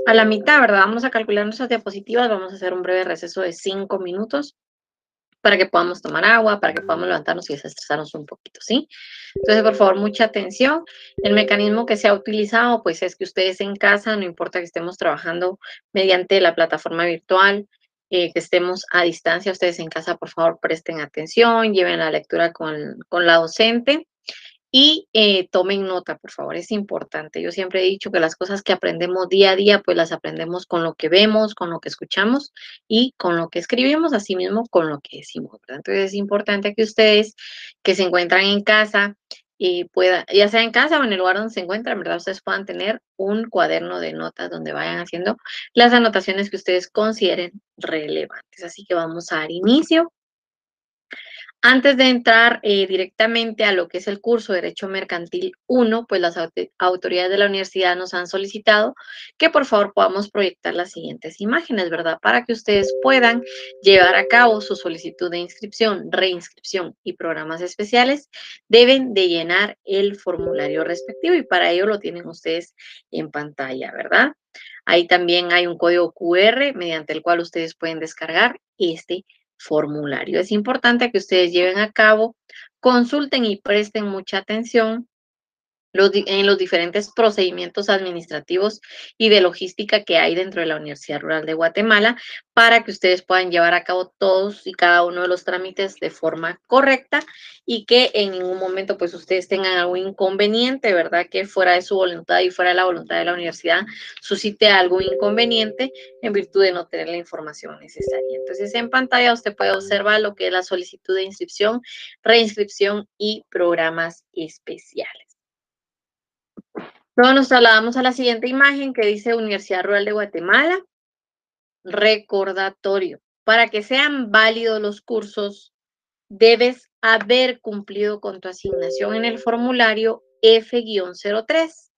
a la mitad, ¿verdad? Vamos a calcular nuestras diapositivas, vamos a hacer un breve receso de 5 minutos para que podamos tomar agua, para que podamos levantarnos y desestresarnos un poquito, ¿sí? Entonces, por favor, mucha atención. El mecanismo que se ha utilizado, pues, es que ustedes en casa, no importa que estemos trabajando mediante la plataforma virtual, que estemos a distancia, ustedes en casa, por favor, presten atención, lleven la lectura con la docente y tomen nota, por favor, es importante. Yo siempre he dicho que las cosas que aprendemos día a día, pues las aprendemos con lo que vemos, con lo que escuchamos y con lo que escribimos, asimismo con lo que decimos, ¿verdad? Entonces es importante que ustedes que se encuentran en casa, puedan, ya sea en casa o en el lugar donde se encuentran, ¿verdad? Ustedes puedan tener un cuaderno de notas donde vayan haciendo las anotaciones que ustedes consideren relevantes. Así que vamos a dar inicio. Antes de entrar directamente a lo que es el curso de Derecho Mercantil 1, pues las autoridades de la universidad nos han solicitado que por favor podamos proyectar las siguientes imágenes, ¿verdad? Para que ustedes puedan llevar a cabo su solicitud de inscripción, reinscripción y programas especiales, deben de llenar el formulario respectivo y para ello lo tienen ustedes en pantalla, ¿verdad? Ahí también hay un código QR mediante el cual ustedes pueden descargar este formulario. Es importante que ustedes lleven a cabo, consulten y presten mucha atención en los diferentes procedimientos administrativos y de logística que hay dentro de la Universidad Rural de Guatemala para que ustedes puedan llevar a cabo todos y cada uno de los trámites de forma correcta y que en ningún momento pues ustedes tengan algún inconveniente, ¿verdad? Que fuera de su voluntad y fuera de la voluntad de la universidad suscite algún inconveniente en virtud de no tener la información necesaria. Entonces en pantalla usted puede observar lo que es la solicitud de inscripción, reinscripción y programas especiales. Luego nos trasladamos a la siguiente imagen que dice Universidad Rural de Guatemala. Recordatorio. Para que sean válidos los cursos, debes haber cumplido con tu asignación en el formulario F-03,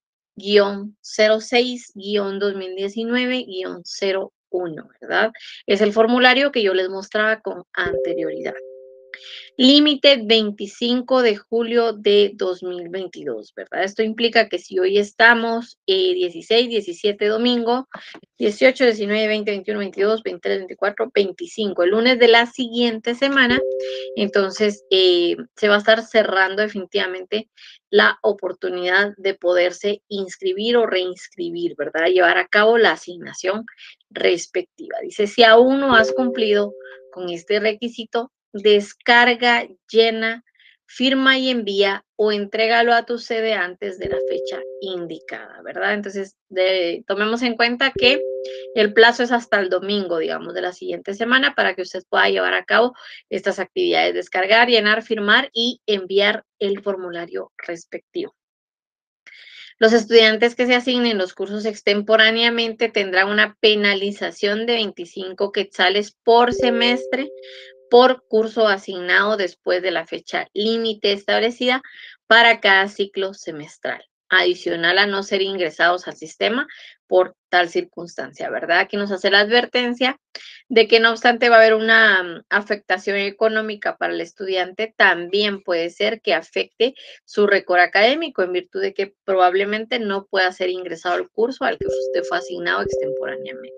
06, 2019, 01, ¿verdad? Es el formulario que yo les mostraba con anterioridad. Límite 25 de julio de 2022, ¿verdad? Esto implica que si hoy estamos 16, 17 domingo, 18, 19, 20, 21, 22, 23, 24, 25, el lunes de la siguiente semana, entonces se va a estar cerrando definitivamente la oportunidad de poderse inscribir o reinscribir, ¿verdad? Llevar a cabo la asignación respectiva. Dice, si aún no has cumplido con este requisito, descarga, llena, firma y envía o entrégalo a tu sede antes de la fecha indicada, ¿verdad? Entonces, tomemos en cuenta que el plazo es hasta el domingo, digamos, de la siguiente semana para que usted pueda llevar a cabo estas actividades, descargar, llenar, firmar y enviar el formulario respectivo. Los estudiantes que se asignen los cursos extemporáneamente tendrán una penalización de 25 quetzales por semestre por curso asignado después de la fecha límite establecida para cada ciclo semestral, adicional a no ser ingresados al sistema por tal circunstancia, ¿verdad? Aquí nos hace la advertencia de que no obstante va a haber una afectación económica para el estudiante, también puede ser que afecte su récord académico en virtud de que probablemente no pueda ser ingresado al curso al que usted fue asignado extemporáneamente.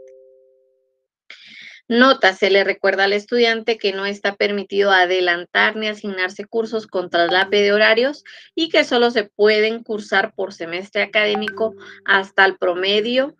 Nota, se le recuerda al estudiante que no está permitido adelantar ni asignarse cursos con traslape de horarios y que solo se pueden cursar por semestre académico hasta el promedio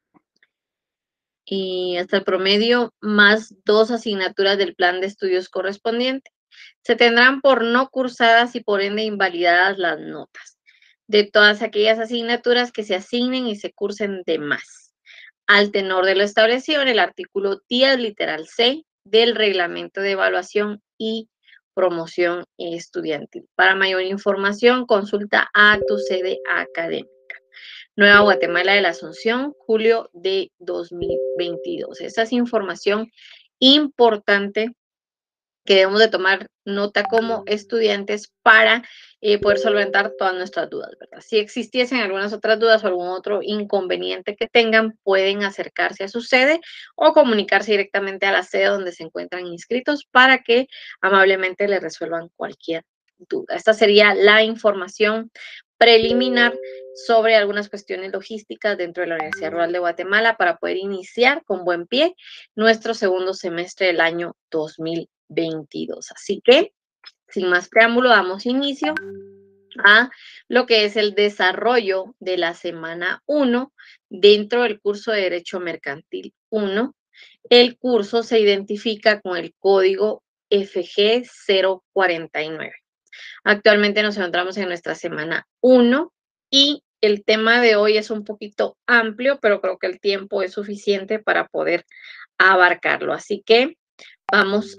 más 2 asignaturas del plan de estudios correspondiente. Se tendrán por no cursadas y por ende invalidadas las notas de todas aquellas asignaturas que se asignen y se cursen de más, al tenor de lo establecido en el artículo 10, literal C, del Reglamento de Evaluación y Promoción Estudiantil. Para mayor información, consulta a tu sede académica. Nueva Guatemala de la Asunción, julio de 2022. Esa es información importante que debemos de tomar nota como estudiantes para poder solventar todas nuestras dudas, ¿verdad? Si existiesen algunas otras dudas o algún otro inconveniente que tengan, pueden acercarse a su sede o comunicarse directamente a la sede donde se encuentran inscritos para que amablemente les resuelvan cualquier duda. Esta sería la información preliminar sobre algunas cuestiones logísticas dentro de la Universidad Rural de Guatemala para poder iniciar con buen pie nuestro segundo semestre del año 2022. Así que, sin más preámbulo, damos inicio a lo que es el desarrollo de la semana 1 dentro del curso de Derecho Mercantil 1. El curso se identifica con el código FG 049. Actualmente nos encontramos en nuestra semana 1 y el tema de hoy es un poquito amplio, pero creo que el tiempo es suficiente para poder abarcarlo. Así que vamos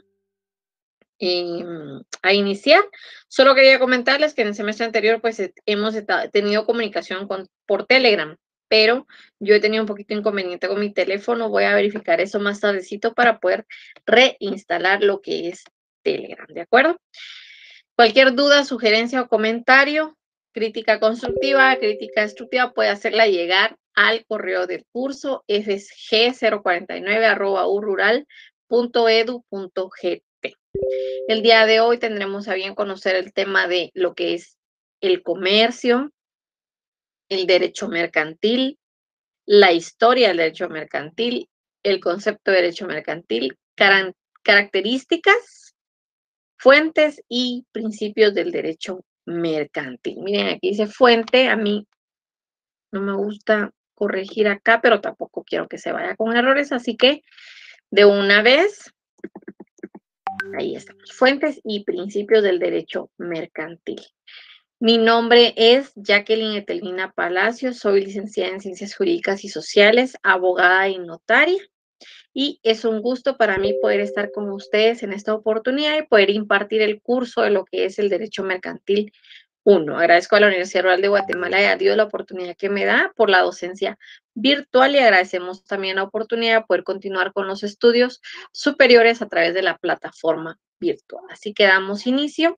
a iniciar. Solo quería comentarles que en el semestre anterior pues hemos tenido comunicación por Telegram, pero yo he tenido un poquito de inconveniente con mi teléfono. Voy a verificar eso más tardecito para poder reinstalar lo que es Telegram, ¿de acuerdo? Cualquier duda, sugerencia o comentario, crítica constructiva, crítica destructiva, puede hacerla llegar al correo del curso fsg049@urural.edu.gt. El día de hoy tendremos a bien conocer el tema de lo que es el comercio, el derecho mercantil, la historia del derecho mercantil, el concepto de derecho mercantil, características, fuentes y principios del derecho mercantil. Miren, aquí dice fuente, a mí no me gusta corregir acá, pero tampoco quiero que se vaya con errores, así que de una vez, ahí estamos, fuentes y principios del derecho mercantil. Mi nombre es Jacqueline Etelvina Palacios, soy licenciada en Ciencias Jurídicas y Sociales, abogada y notaria. Y es un gusto para mí poder estar con ustedes en esta oportunidad y poder impartir el curso de lo que es el Derecho Mercantil 1. Agradezco a la Universidad Rural de Guatemala y a Dios la oportunidad que me da por la docencia virtual y agradecemos también la oportunidad de poder continuar con los estudios superiores a través de la plataforma virtual. Así que damos inicio.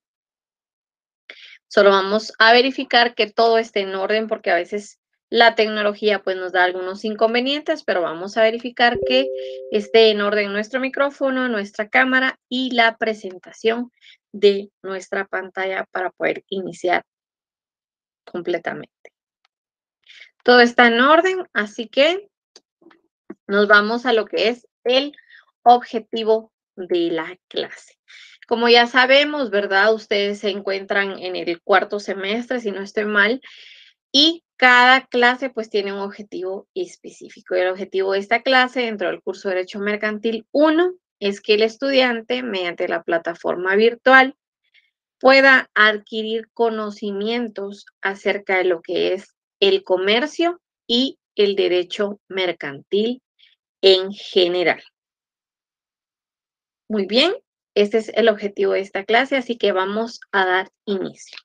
Solo vamos a verificar que todo esté en orden porque a veces la tecnología pues nos da algunos inconvenientes, pero vamos a verificar que esté en orden nuestro micrófono, nuestra cámara y la presentación de nuestra pantalla para poder iniciar completamente. Todo está en orden, así que nos vamos a lo que es el objetivo de la clase. Como ya sabemos, ¿verdad? Ustedes se encuentran en el cuarto semestre, si no estoy mal, y cada clase pues tiene un objetivo específico. Y el objetivo de esta clase dentro del curso de Derecho Mercantil 1 es que el estudiante, mediante la plataforma virtual, pueda adquirir conocimientos acerca de lo que es el comercio y el derecho mercantil en general. Muy bien, este es el objetivo de esta clase, así que vamos a dar inicio.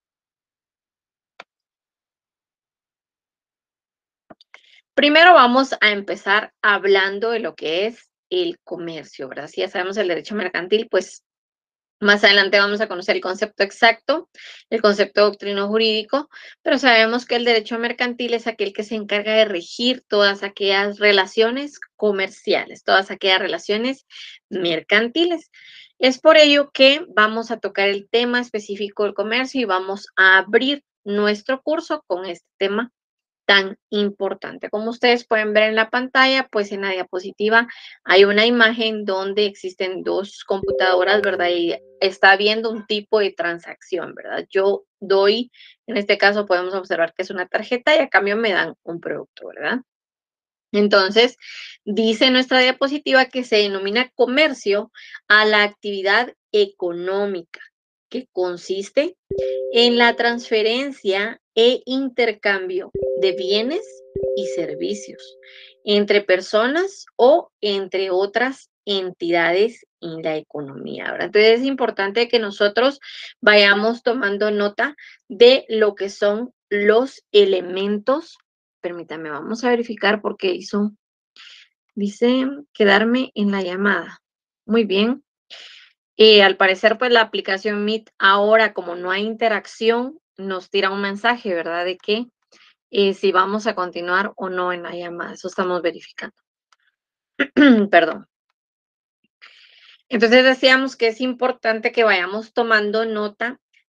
Primero vamos a empezar hablando de lo que es el comercio, ¿verdad? Si ya sabemos el derecho mercantil, pues más adelante vamos a conocer el concepto exacto, el concepto doctrino jurídico, pero sabemos que el derecho mercantil es aquel que se encarga de regir todas aquellas relaciones comerciales, todas aquellas relaciones mercantiles. Es por ello que vamos a tocar el tema específico del comercio y vamos a abrir nuestro curso con este tema tan importante. Como ustedes pueden ver en la pantalla, pues en la diapositiva hay una imagen donde existen dos computadoras, ¿verdad? Y está viendo un tipo de transacción, ¿verdad? Yo doy, en este caso podemos observar que es una tarjeta y a cambio me dan un producto, ¿verdad? Entonces, dice nuestra diapositiva que se denomina comercio a la actividad económica que consiste en la transferencia e intercambio de bienes y servicios entre personas o entre otras entidades en la economía, ¿verdad? Entonces es importante que nosotros vayamos tomando nota de lo que son los elementos. Permítame, vamos a verificar porque dice quedarme en la llamada. Muy bien. Al parecer, pues la aplicación Meet ahora, como no hay interacción, nos tira un mensaje, ¿verdad? De que si vamos a continuar o no en la llamada. Eso estamos verificando. Perdón. Entonces decíamos que es importante que vayamos tomando nota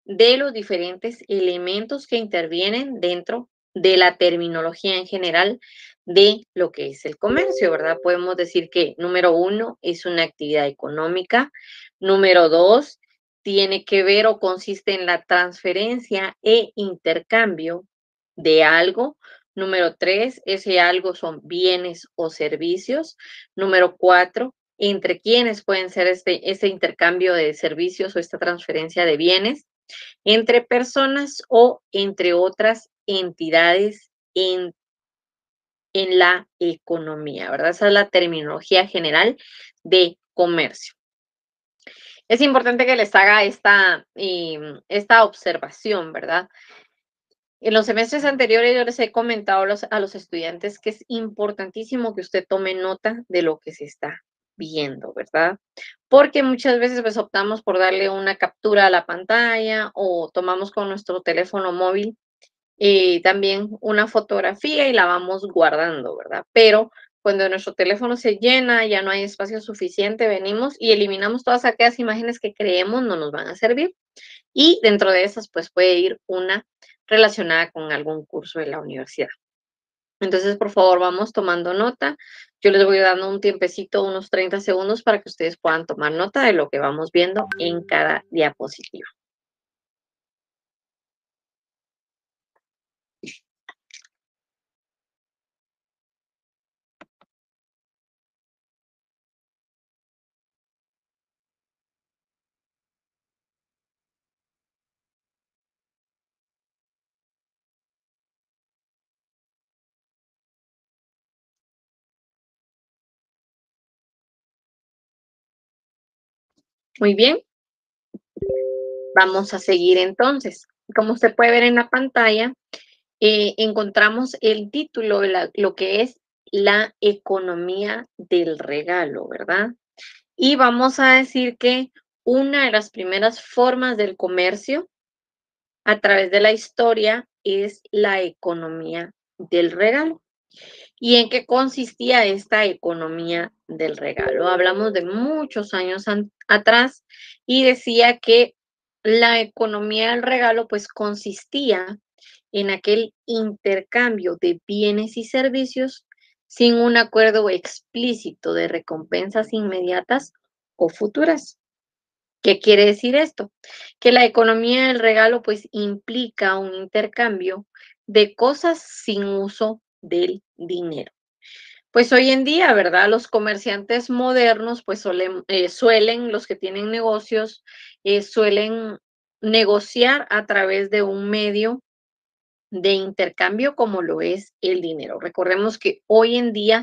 de los diferentes elementos que intervienen dentro de la terminología en general de lo que es el comercio, ¿verdad? Podemos decir que número uno es una actividad económica, número dos tiene que ver o consiste en la transferencia e intercambio de algo. Número tres, ese algo son bienes o servicios. Número cuatro, entre quiénes pueden ser este intercambio de servicios o esta transferencia de bienes, entre personas o entre otras entidades en la economía, ¿verdad? Esa es la terminología general de comercio. Es importante que les haga esta observación, ¿verdad? En los semestres anteriores yo les he comentado a los estudiantes que es importantísimo que usted tome nota de lo que se está viendo, ¿verdad? Porque muchas veces pues optamos por darle una captura a la pantalla o tomamos con nuestro teléfono móvil también una fotografía y la vamos guardando, ¿verdad? Pero cuando nuestro teléfono se llena, ya no hay espacio suficiente, venimos y eliminamos todas aquellas imágenes que creemos no nos van a servir y dentro de esas pues puede ir una relacionada con algún curso de la universidad. Entonces, por favor, vamos tomando nota. Yo les voy dando un tiempecito, unos 30 segundos para que ustedes puedan tomar nota de lo que vamos viendo en cada diapositiva. Muy bien, vamos a seguir entonces. Como usted puede ver en la pantalla, encontramos el título de lo que es la economía del regalo, ¿verdad? Y vamos a decir que una de las primeras formas del comercio a través de la historia es la economía del regalo. ¿Y en qué consistía esta economía del regalo? Hablamos de muchos años atrás y decía que la economía del regalo pues consistía en aquel intercambio de bienes y servicios sin un acuerdo explícito de recompensas inmediatas o futuras. ¿Qué quiere decir esto? Que la economía del regalo pues implica un intercambio de cosas sin uso del dinero. Pues hoy en día, ¿verdad? Los comerciantes modernos pues suelen, los que tienen negocios, suelen negociar a través de un medio de intercambio como lo es el dinero. Recordemos que hoy en día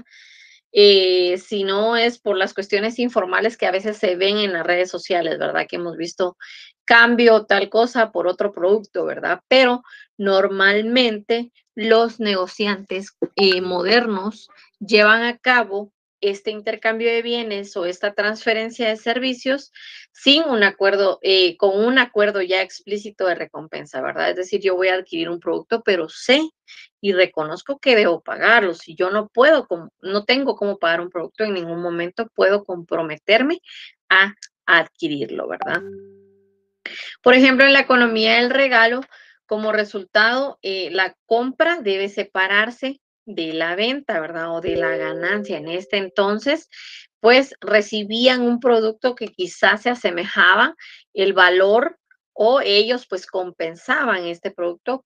si no es por las cuestiones informales que a veces se ven en las redes sociales, ¿verdad? Que hemos visto cambio tal cosa por otro producto, ¿verdad? Pero normalmente los negociantes modernos llevan a cabo este intercambio de bienes o esta transferencia de servicios sin un acuerdo, con un acuerdo ya explícito de recompensa, ¿verdad? Es decir, yo voy a adquirir un producto, pero sé y reconozco que debo pagarlo. Si yo no puedo, no tengo cómo pagar un producto, en ningún momento puedo comprometerme a adquirirlo, ¿verdad? Por ejemplo, en la economía del regalo, como resultado, la compra debe separarse de la venta, ¿verdad? O de la ganancia. En este entonces, pues recibían un producto que quizás se asemejaba el valor o ellos pues compensaban este producto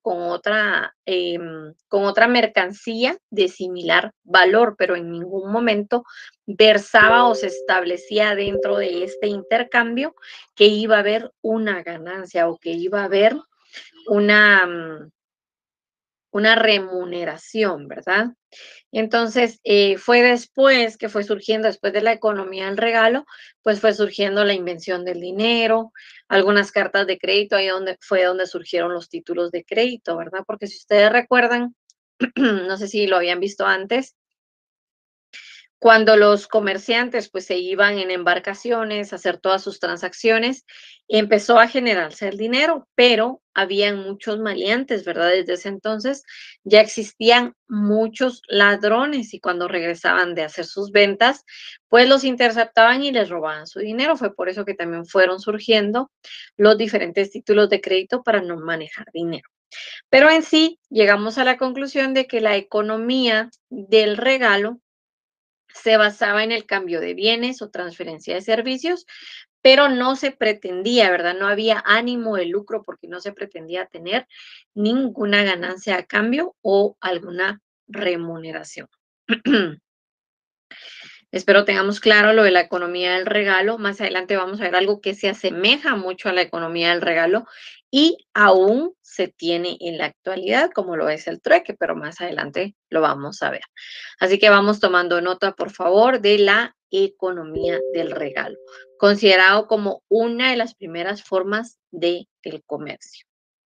con otra mercancía de similar valor, pero en ningún momento versaba o se establecía dentro de este intercambio que iba a haber una ganancia o que iba a haber una, una remuneración, ¿verdad? Entonces, fue después que fue surgiendo, después de la economía del regalo, pues fue surgiendo la invención del dinero, algunas cartas de crédito, ahí donde fue donde surgieron los títulos de crédito, ¿verdad? Porque si ustedes recuerdan, no sé si lo habían visto antes, Cuando los comerciantes pues se iban en embarcaciones a hacer todas sus transacciones, empezó a generarse el dinero, pero habían muchos maleantes, ¿verdad? Desde ese entonces ya existían muchos ladrones y cuando regresaban de hacer sus ventas, pues los interceptaban y les robaban su dinero. Fue por eso que también fueron surgiendo los diferentes títulos de crédito para no manejar dinero. Pero en sí llegamos a la conclusión de que la economía del regalo se basaba en el cambio de bienes o transferencia de servicios, pero no se pretendía, ¿verdad? No había ánimo de lucro porque no se pretendía tener ninguna ganancia a cambio o alguna remuneración. Espero tengamos claro lo de la economía del regalo. Más adelante vamos a ver algo que se asemeja mucho a la economía del regalo y aún se tiene en la actualidad, como lo es el trueque, pero más adelante lo vamos a ver. Así que vamos tomando nota, por favor, de la economía del regalo, considerado como una de las primeras formas del comercio.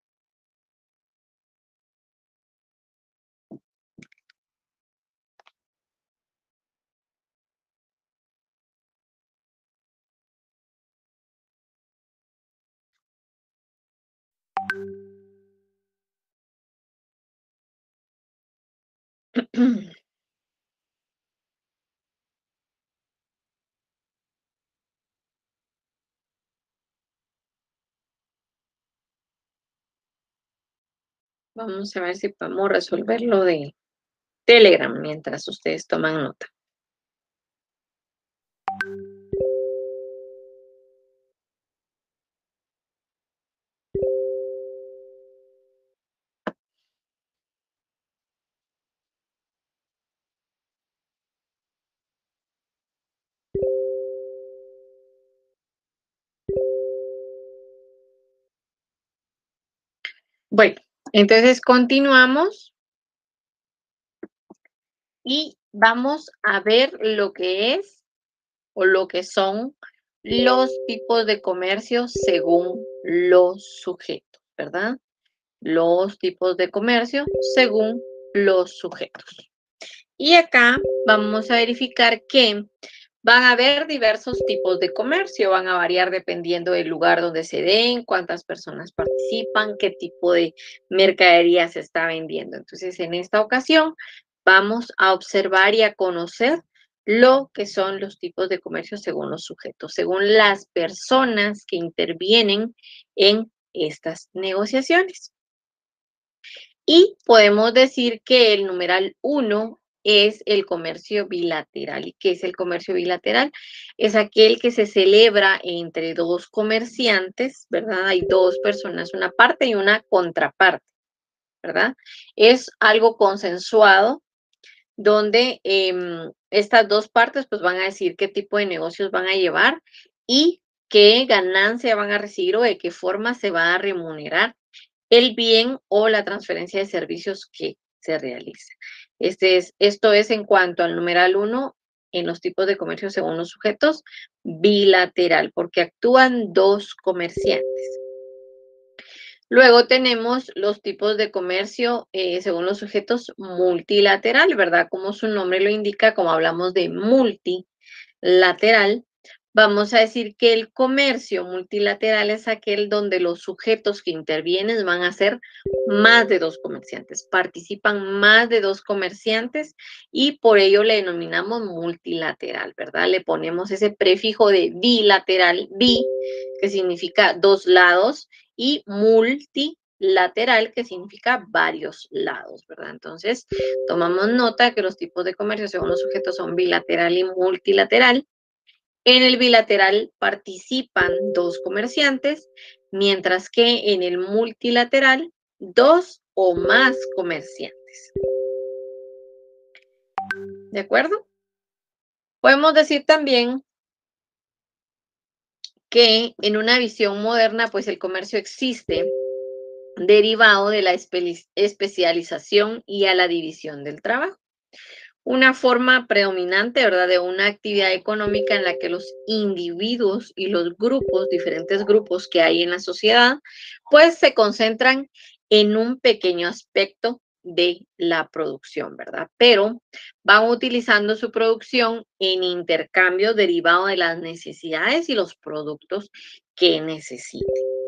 Vamos a ver si podemos resolver lo de Telegram mientras ustedes toman nota. Bueno, entonces continuamos y vamos a ver lo que es o lo que son los tipos de comercio según los sujetos, ¿verdad? Los tipos de comercio según los sujetos. Y acá vamos a verificar que van a haber diversos tipos de comercio, van a variar dependiendo del lugar donde se den, cuántas personas participan, qué tipo de mercadería se está vendiendo. Entonces, en esta ocasión, vamos a observar y a conocer lo que son los tipos de comercio según los sujetos, según las personas que intervienen en estas negociaciones. Y podemos decir que el numeral 1 es el comercio bilateral. ¿Y qué es el comercio bilateral? Es aquel que se celebra entre dos comerciantes, ¿verdad? Hay dos personas, una parte y una contraparte, ¿verdad? Es algo consensuado donde estas dos partes pues van a decir qué tipo de negocios van a llevar y qué ganancia van a recibir o de qué forma se va a remunerar el bien o la transferencia de servicios que se realiza. Esto es en cuanto al numeral 1 en los tipos de comercio según los sujetos, bilateral, porque actúan dos comerciantes. Luego tenemos los tipos de comercio según los sujetos multilateral, ¿verdad? Como su nombre lo indica, como hablamos de multilateral, vamos a decir que el comercio multilateral es aquel donde los sujetos que intervienen van a ser más de dos comerciantes, participan más de dos comerciantes y por ello le denominamos multilateral, ¿verdad? Le ponemos ese prefijo de bilateral, bi, que significa dos lados, y multilateral, que significa varios lados, ¿verdad? Entonces, tomamos nota que los tipos de comercio según los sujetos son bilateral y multilateral. En el bilateral participan dos comerciantes, mientras que en el multilateral, dos o más comerciantes. ¿De acuerdo? Podemos decir también que en una visión moderna, pues el comercio existe derivado de la especialización y a la división del trabajo. Una forma predominante, ¿verdad?, de una actividad económica en la que los individuos y los grupos, diferentes grupos que hay en la sociedad, pues se concentran en un pequeño aspecto de la producción, ¿verdad? Pero van utilizando su producción en intercambio derivado de las necesidades y los productos que necesiten.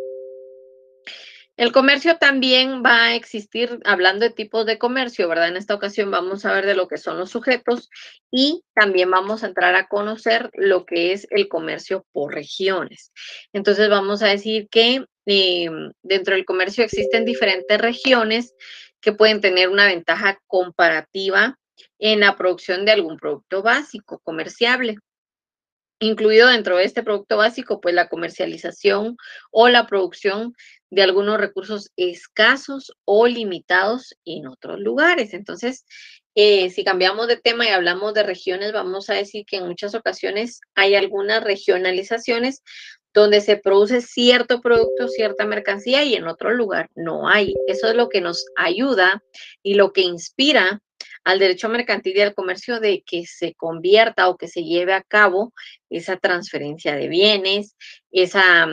El comercio también va a existir, hablando de tipos de comercio, ¿verdad? En esta ocasión vamos a ver de lo que son los sujetos y también vamos a entrar a conocer lo que es el comercio por regiones. Entonces vamos a decir que dentro del comercio existen diferentes regiones que pueden tener una ventaja comparativa en la producción de algún producto básico comerciable. Incluido dentro de este producto básico, pues la comercialización o la producción de algunos recursos escasos o limitados en otros lugares. Entonces, si cambiamos de tema y hablamos de regiones, vamos a decir que en muchas ocasiones hay algunas regionalizaciones donde se produce cierto producto, cierta mercancía y en otro lugar no hay. Eso es lo que nos ayuda y lo que inspira al derecho mercantil y al comercio de que se convierta o que se lleve a cabo esa transferencia de bienes, esa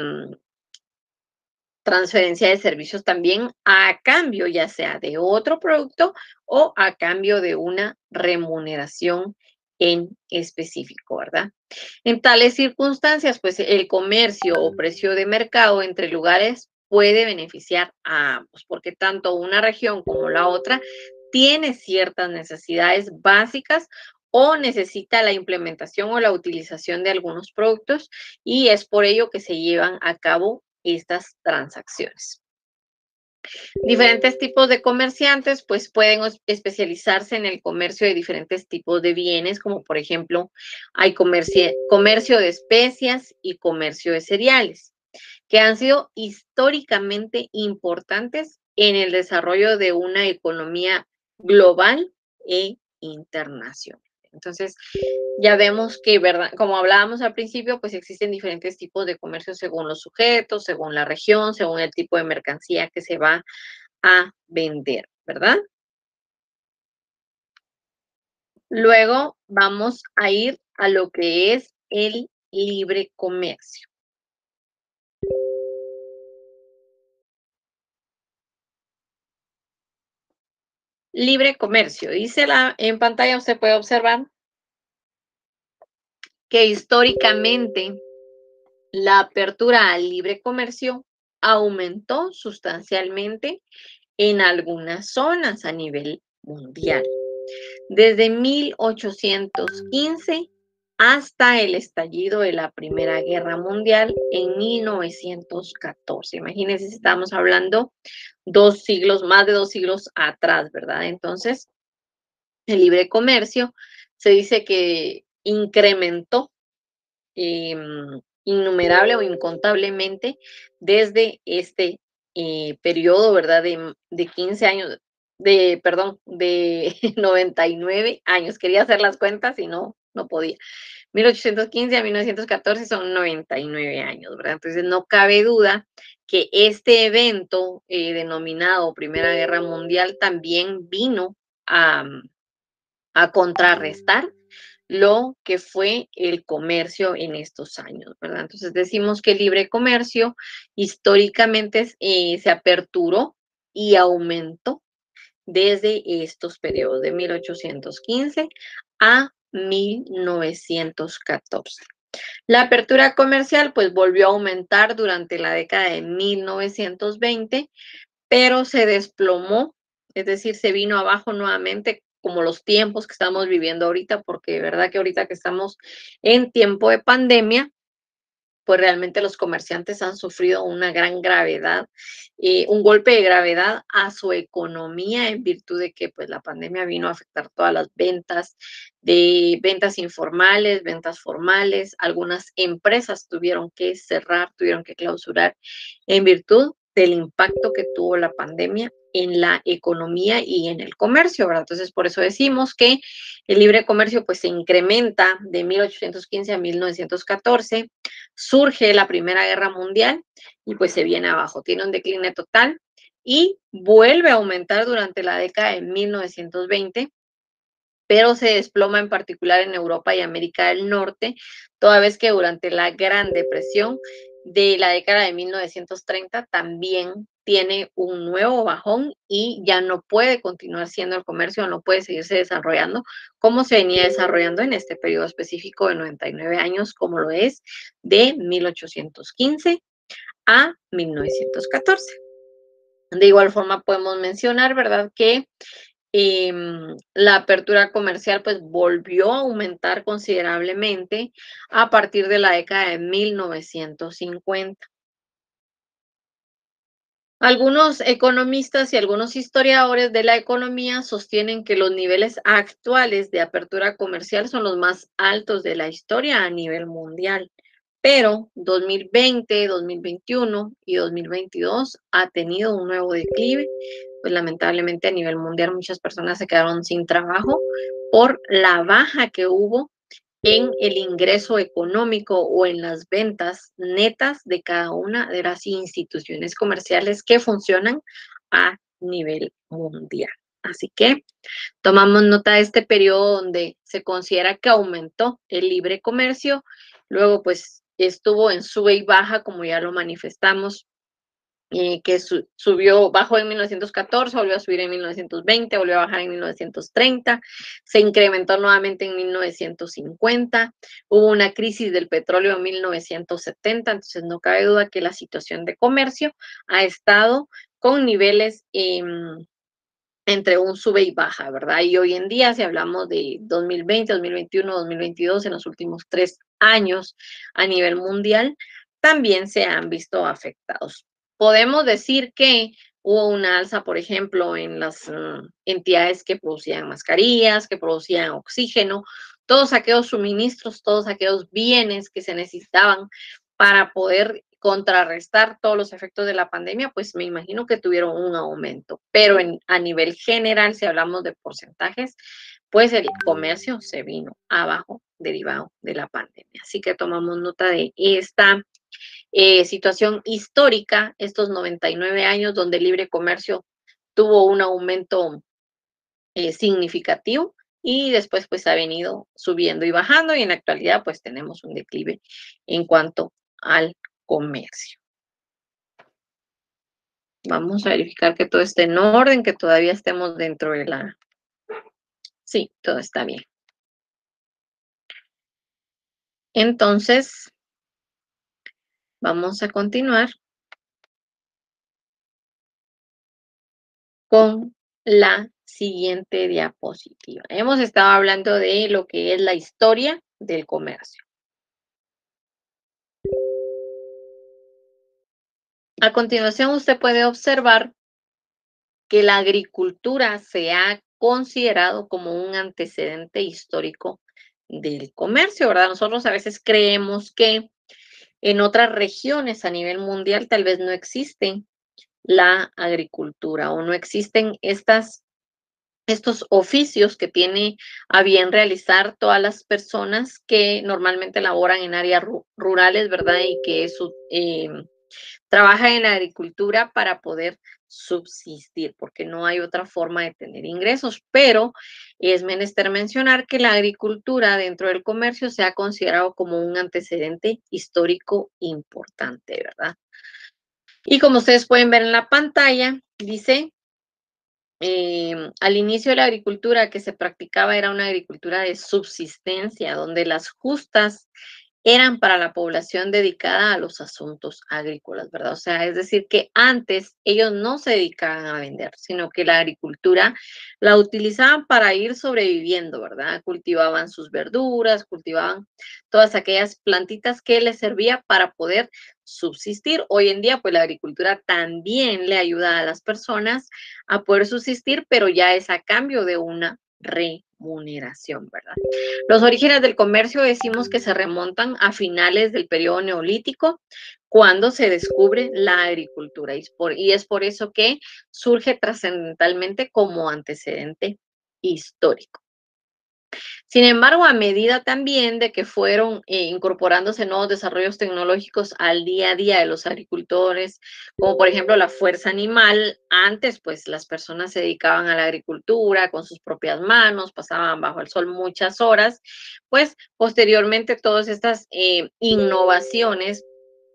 transferencia de servicios también a cambio, ya sea de otro producto o a cambio de una remuneración en específico, ¿verdad? En tales circunstancias, pues el comercio o precio de mercado entre lugares puede beneficiar a ambos, porque tanto una región como la otra tiene ciertas necesidades básicas o necesita la implementación o la utilización de algunos productos y es por ello que se llevan a cabo estas transacciones. Diferentes tipos de comerciantes pues pueden especializarse en el comercio de diferentes tipos de bienes, como por ejemplo hay comercio de especias y comercio de cereales, que han sido históricamente importantes en el desarrollo de una economía global e internacional. Entonces, ya vemos que, ¿verdad? Como hablábamos al principio, pues existen diferentes tipos de comercio según los sujetos, según la región, según el tipo de mercancía que se va a vender, ¿verdad? Luego vamos a ir a lo que es el libre comercio. Libre comercio. Dice en pantalla, usted puede observar que históricamente la apertura al libre comercio aumentó sustancialmente en algunas zonas a nivel mundial. Desde 1815 hasta el estallido de la Primera Guerra Mundial en 1914. Imagínense si estamos hablando 2 siglos, más de 2 siglos atrás, ¿verdad? Entonces, el libre comercio se dice que incrementó innumerable o incontablemente desde este periodo, ¿verdad? De 15 años, perdón, de 99 años. Quería hacer las cuentas y no podía. 1815 a 1914 son 99 años, ¿verdad? Entonces no cabe duda que este evento denominado Primera Guerra Mundial también vino a, a contrarrestar lo que fue el comercio en estos años, ¿verdad? Entonces decimos que el libre comercio históricamente se aperturó y aumentó desde estos periodos de 1815 a 1914. La apertura comercial pues volvió a aumentar durante la década de 1920, pero se desplomó, es decir, se vino abajo nuevamente como los tiempos que estamos viviendo ahorita, porque de verdad que ahorita que estamos en tiempo de pandemia, pues realmente los comerciantes han sufrido una gran gravedad, un golpe de gravedad a su economía en virtud de que pues la pandemia vino a afectar todas las ventas, de ventas informales, ventas formales, algunas empresas tuvieron que cerrar, tuvieron que clausurar en virtud del impacto que tuvo la pandemia en la economía y en el comercio, ¿verdad? Entonces, por eso decimos que el libre comercio pues se incrementa de 1815 a 1914, surge la Primera Guerra Mundial y pues se viene abajo, tiene un decline total y vuelve a aumentar durante la década de 1920, pero se desploma en particular en Europa y América del Norte, toda vez que durante la Gran Depresión de la década de 1930 también tiene un nuevo bajón y ya no puede continuar siendo el comercio, no puede seguirse desarrollando como se venía desarrollando en este periodo específico de 99 años, como lo es de 1815 a 1914. De igual forma podemos mencionar, ¿verdad?, que la apertura comercial pues volvió a aumentar considerablemente a partir de la década de 1950. Algunos economistas y algunos historiadores de la economía sostienen que los niveles actuales de apertura comercial son los más altos de la historia a nivel mundial, pero 2020, 2021 y 2022 ha tenido un nuevo declive, pues lamentablemente a nivel mundial muchas personas se quedaron sin trabajo por la baja que hubo en el ingreso económico o en las ventas netas de cada una de las instituciones comerciales que funcionan a nivel mundial. Así que tomamos nota de este periodo donde se considera que aumentó el libre comercio, luego pues estuvo en sube y baja, como ya lo manifestamos, que subió, bajó en 1914, volvió a subir en 1920, volvió a bajar en 1930, se incrementó nuevamente en 1950, hubo una crisis del petróleo en 1970, entonces no cabe duda que la situación de comercio ha estado con niveles entre un sube y baja, ¿verdad? Y hoy en día, si hablamos de 2020, 2021, 2022, en los últimos 3 años a nivel mundial, también se han visto afectados. Podemos decir que hubo una alza, por ejemplo, en las entidades que producían mascarillas, que producían oxígeno, todos aquellos suministros, todos aquellos bienes que se necesitaban para poder contrarrestar todos los efectos de la pandemia, pues me imagino que tuvieron un aumento. Pero a nivel general, si hablamos de porcentajes, pues el comercio se vino abajo derivado de la pandemia. Así que tomamos nota de esta situación histórica, estos 99 años donde el libre comercio tuvo un aumento significativo y después pues ha venido subiendo y bajando y en la actualidad pues tenemos un declive en cuanto al comercio. Vamos a verificar que todo esté en orden, que todavía estemos dentro de la... Sí, todo está bien. Entonces, vamos a continuar con la siguiente diapositiva. Hemos estado hablando de lo que es la historia del comercio. A continuación, usted puede observar que la agricultura se ha considerado como un antecedente histórico del comercio, ¿verdad? Nosotros a veces creemos que en otras regiones a nivel mundial tal vez no existe la agricultura o no existen estos oficios que tiene a bien realizar todas las personas que normalmente laboran en áreas rurales, ¿verdad? Y que trabajan en la agricultura para poder subsistir, porque no hay otra forma de tener ingresos, pero es menester mencionar que la agricultura dentro del comercio se ha considerado como un antecedente histórico importante, ¿verdad? Y como ustedes pueden ver en la pantalla, dice al inicio de la agricultura que se practicaba era una agricultura de subsistencia, donde las justas eran para la población dedicada a los asuntos agrícolas, ¿verdad? O sea, es decir, que antes ellos no se dedicaban a vender, sino que la agricultura la utilizaban para ir sobreviviendo, ¿verdad? Cultivaban sus verduras, cultivaban todas aquellas plantitas que les servía para poder subsistir. Hoy en día, pues la agricultura también le ayuda a las personas a poder subsistir, pero ya es a cambio de una remuneración, ¿verdad? Los orígenes del comercio decimos que se remontan a finales del periodo neolítico, cuando se descubre la agricultura. Y es por eso que surge trascendentalmente como antecedente histórico. Sin embargo, a medida también de que fueron incorporándose nuevos desarrollos tecnológicos al día a día de los agricultores, como por ejemplo la fuerza animal, antes pues las personas se dedicaban a la agricultura con sus propias manos, pasaban bajo el sol muchas horas, pues posteriormente todas estas innovaciones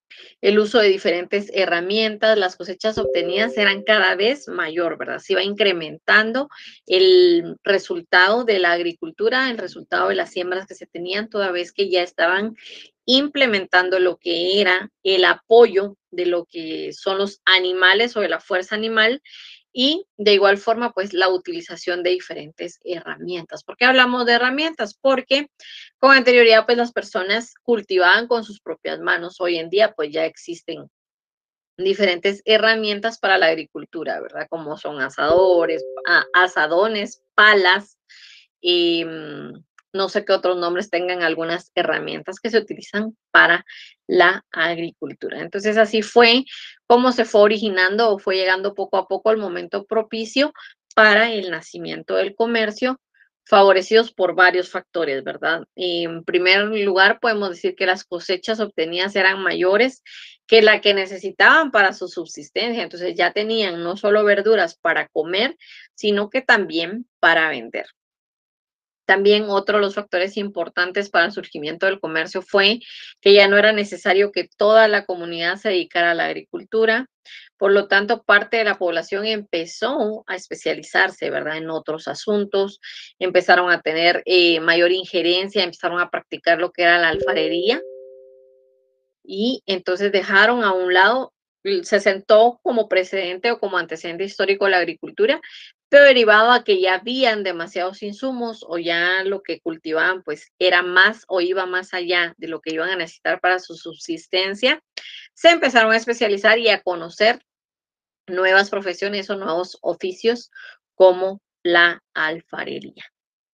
el uso de diferentes herramientas, las cosechas obtenidas eran cada vez mayor, ¿verdad? Se iba incrementando el resultado de la agricultura, el resultado de las siembras que se tenían, toda vez que ya estaban implementando lo que era el apoyo de lo que son los animales o de la fuerza animal y de igual forma, pues la utilización de diferentes herramientas. ¿Por qué hablamos de herramientas? Porque con anterioridad, pues las personas cultivaban con sus propias manos. Hoy en día, pues ya existen diferentes herramientas para la agricultura, ¿verdad? Como son asadores, asadones, palas, y no sé qué otros nombres tengan algunas herramientas que se utilizan para la agricultura. Entonces así fue como se fue originando o fue llegando poco a poco el momento propicio para el nacimiento del comercio, favorecidos por varios factores, ¿verdad? En primer lugar, podemos decir que las cosechas obtenidas eran mayores que la que necesitaban para su subsistencia. Entonces ya tenían no solo verduras para comer, sino que también para vender. También otro de los factores importantes para el surgimiento del comercio fue que ya no era necesario que toda la comunidad se dedicara a la agricultura. Por lo tanto, parte de la población empezó a especializarse, ¿verdad?, en otros asuntos, empezaron a tener mayor injerencia, empezaron a practicar lo que era la alfarería y entonces dejaron a un lado, se sentó como precedente o como antecedente histórico la agricultura, pero derivado a que ya habían demasiados insumos o ya lo que cultivaban pues era más o iba más allá de lo que iban a necesitar para su subsistencia, se empezaron a especializar y a conocer nuevas profesiones o nuevos oficios como la alfarería.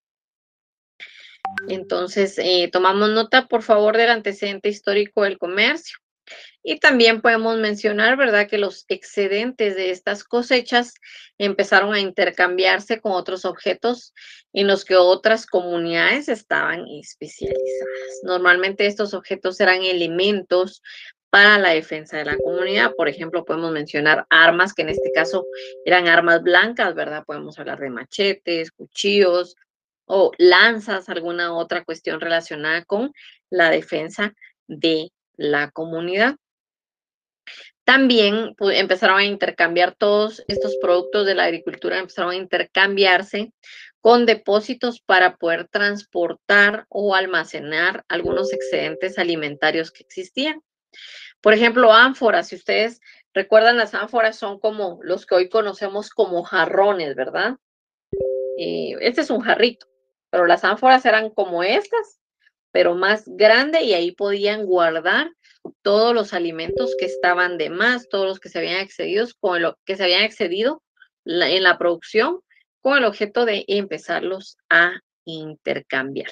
Entonces, tomamos nota, por favor, del antecedente histórico del comercio. Y también podemos mencionar, ¿verdad?, que los excedentes de estas cosechas empezaron a intercambiarse con otros objetos en los que otras comunidades estaban especializadas. Normalmente estos objetos eran elementos para la defensa de la comunidad. Por ejemplo, podemos mencionar armas, que en este caso eran armas blancas, ¿verdad? Podemos hablar de machetes, cuchillos o lanzas, alguna otra cuestión relacionada con la defensa de la comunidad. También empezaron a intercambiar todos estos productos de la agricultura, empezaron a intercambiarse con depósitos para poder transportar o almacenar algunos excedentes alimentarios que existían. Por ejemplo, ánforas, si ustedes recuerdan, las ánforas son como los que hoy conocemos como jarrones, ¿verdad? Este es un jarrito, pero las ánforas eran como estas, pero más grande y ahí podían guardar todos los alimentos que estaban de más, todos los que se habían excedido, con lo que se habían excedido en la producción, con el objeto de empezarlos a intercambiar.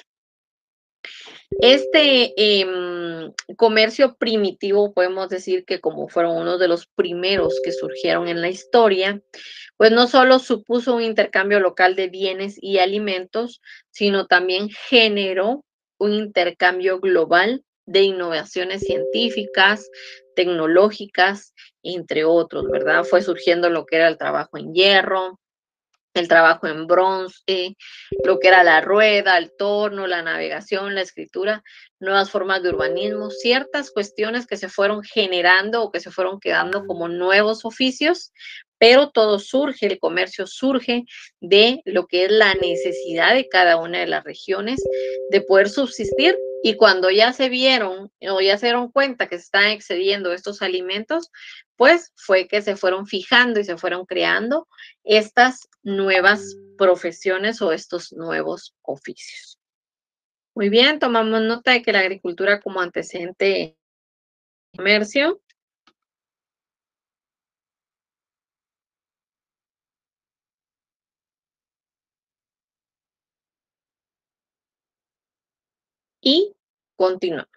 Este comercio primitivo, podemos decir que como fueron uno de los primeros que surgieron en la historia, pues no solo supuso un intercambio local de bienes y alimentos, sino también generó un intercambio global de innovaciones científicas, tecnológicas, entre otros, ¿verdad? Fue surgiendo lo que era el trabajo en hierro, el trabajo en bronce, lo que era la rueda, el torno, la navegación, la escritura, nuevas formas de urbanismo, ciertas cuestiones que se fueron generando o que se fueron quedando como nuevos oficios, pero todo surge, el comercio surge de lo que es la necesidad de cada una de las regiones de poder subsistir. Y cuando ya se vieron o ya se dieron cuenta que se están excediendo estos alimentos, pues fue que se fueron fijando y se fueron creando estas nuevas profesiones o estos nuevos oficios. Muy bien, tomamos nota de que la agricultura como antecedente de comercio y continuamos.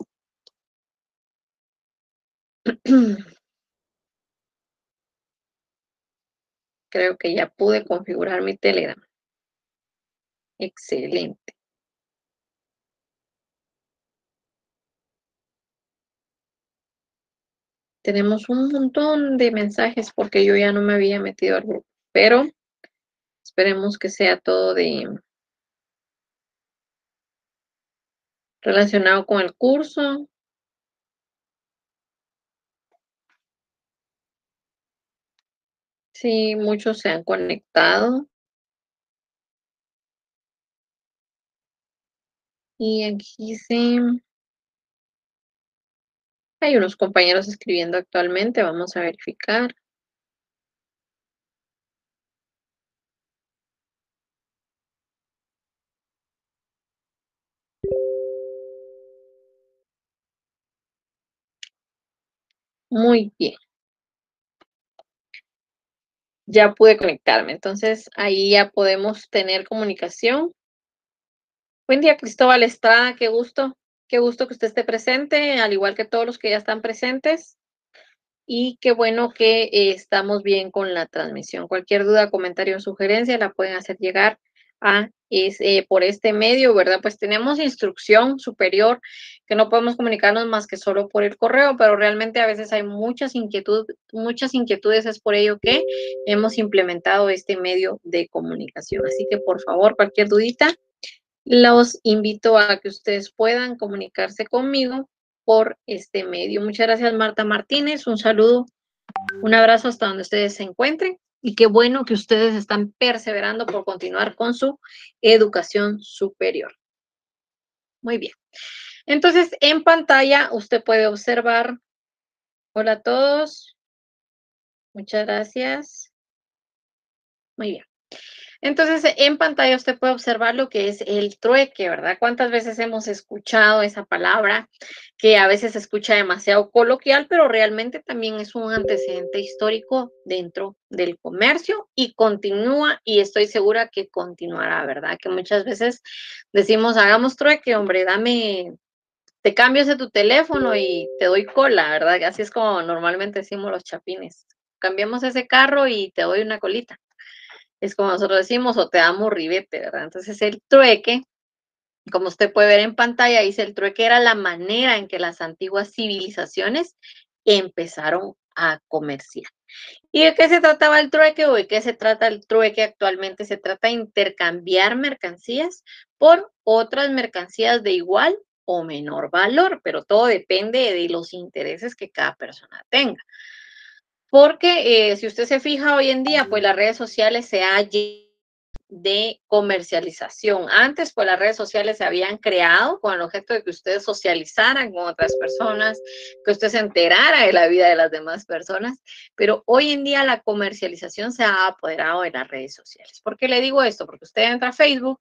Creo que ya pude configurar mi Telegram. Excelente. Tenemos un montón de mensajes porque yo ya no me había metido al grupo, pero esperemos que sea todo de relacionado con el curso. Sí, muchos se han conectado. Y aquí sí, hay unos compañeros escribiendo actualmente, vamos a verificar. Muy bien, ya pude conectarme, entonces ahí ya podemos tener comunicación. Buen día, Cristóbal Estrada, qué gusto que usted esté presente, al igual que todos los que ya están presentes. Y qué bueno que estamos bien con la transmisión. Cualquier duda, comentario o sugerencia la pueden hacer llegar por este medio, ¿verdad? Pues tenemos instrucción superior que no podemos comunicarnos más que solo por el correo, pero realmente a veces hay muchas inquietudes, es por ello que hemos implementado este medio de comunicación. Así que por favor, cualquier dudita, los invito a que ustedes puedan comunicarse conmigo por este medio. Muchas gracias, Marta Martínez. Un saludo, un abrazo hasta donde ustedes se encuentren y qué bueno que ustedes están perseverando por continuar con su educación superior. Muy bien. Entonces, en pantalla usted puede observar, hola a todos, muchas gracias. Muy bien. Entonces, en pantalla usted puede observar lo que es el trueque, ¿verdad? ¿Cuántas veces hemos escuchado esa palabra que a veces se escucha demasiado coloquial, pero realmente también es un antecedente histórico dentro del comercio y continúa y estoy segura que continuará, ¿verdad? Que muchas veces decimos, hagamos trueque, hombre, te cambio ese tu teléfono y te doy cola, ¿verdad? Así es como normalmente decimos los chapines. Cambiamos ese carro y te doy una colita. Es como nosotros decimos, o te damos ribete, ¿verdad? Entonces el trueque, como usted puede ver en pantalla, dice el trueque era la manera en que las antiguas civilizaciones empezaron a comerciar. ¿Y de qué se trataba el trueque o de qué se trata el trueque actualmente? Se trata de intercambiar mercancías por otras mercancías de igual o menor valor, pero todo depende de los intereses que cada persona tenga. Porque si usted se fija hoy en día, pues las redes sociales se ha de comercialización. Antes, pues las redes sociales se habían creado con el objeto de que ustedes socializaran con otras personas, que usted se enterara de la vida de las demás personas, pero hoy en día la comercialización se ha apoderado de las redes sociales. ¿Por qué le digo esto? Porque usted entra a Facebook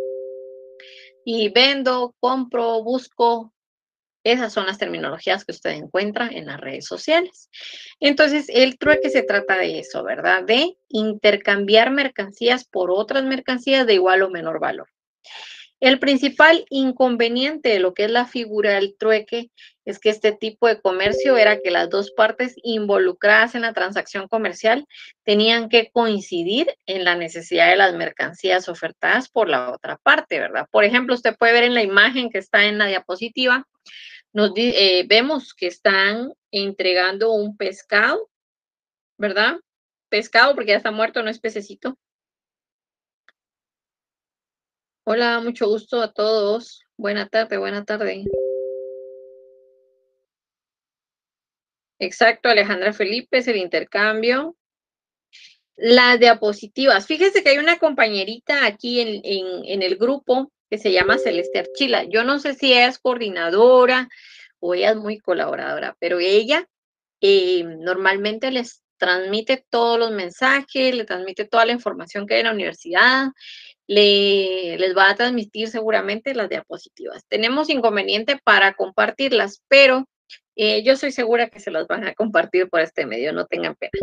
y vendo, compro, busco. Esas son las terminologías que usted encuentra en las redes sociales. Entonces, el trueque se trata de eso, ¿verdad? De intercambiar mercancías por otras mercancías de igual o menor valor. El principal inconveniente de lo que es la figura del trueque es que este tipo de comercio era que las dos partes involucradas en la transacción comercial tenían que coincidir en la necesidad de las mercancías ofertadas por la otra parte, ¿verdad? Por ejemplo, usted puede ver en la imagen que está en la diapositiva, vemos que están entregando un pescado, ¿verdad? Pescado porque ya está muerto, no es pececito. Hola, mucho gusto a todos. Buena tarde, buena tarde. Exacto, Alejandra Felipe, es el intercambio. Las diapositivas. Fíjese que hay una compañerita aquí en el grupo que se llama Celeste Archila. Yo no sé si ella es coordinadora o ella es muy colaboradora, pero ella normalmente les transmite todos los mensajes, le transmite toda la información que hay en la universidad, les va a transmitir seguramente las diapositivas. Tenemos inconveniente para compartirlas, pero yo soy segura que se las van a compartir por este medio, no tengan pena.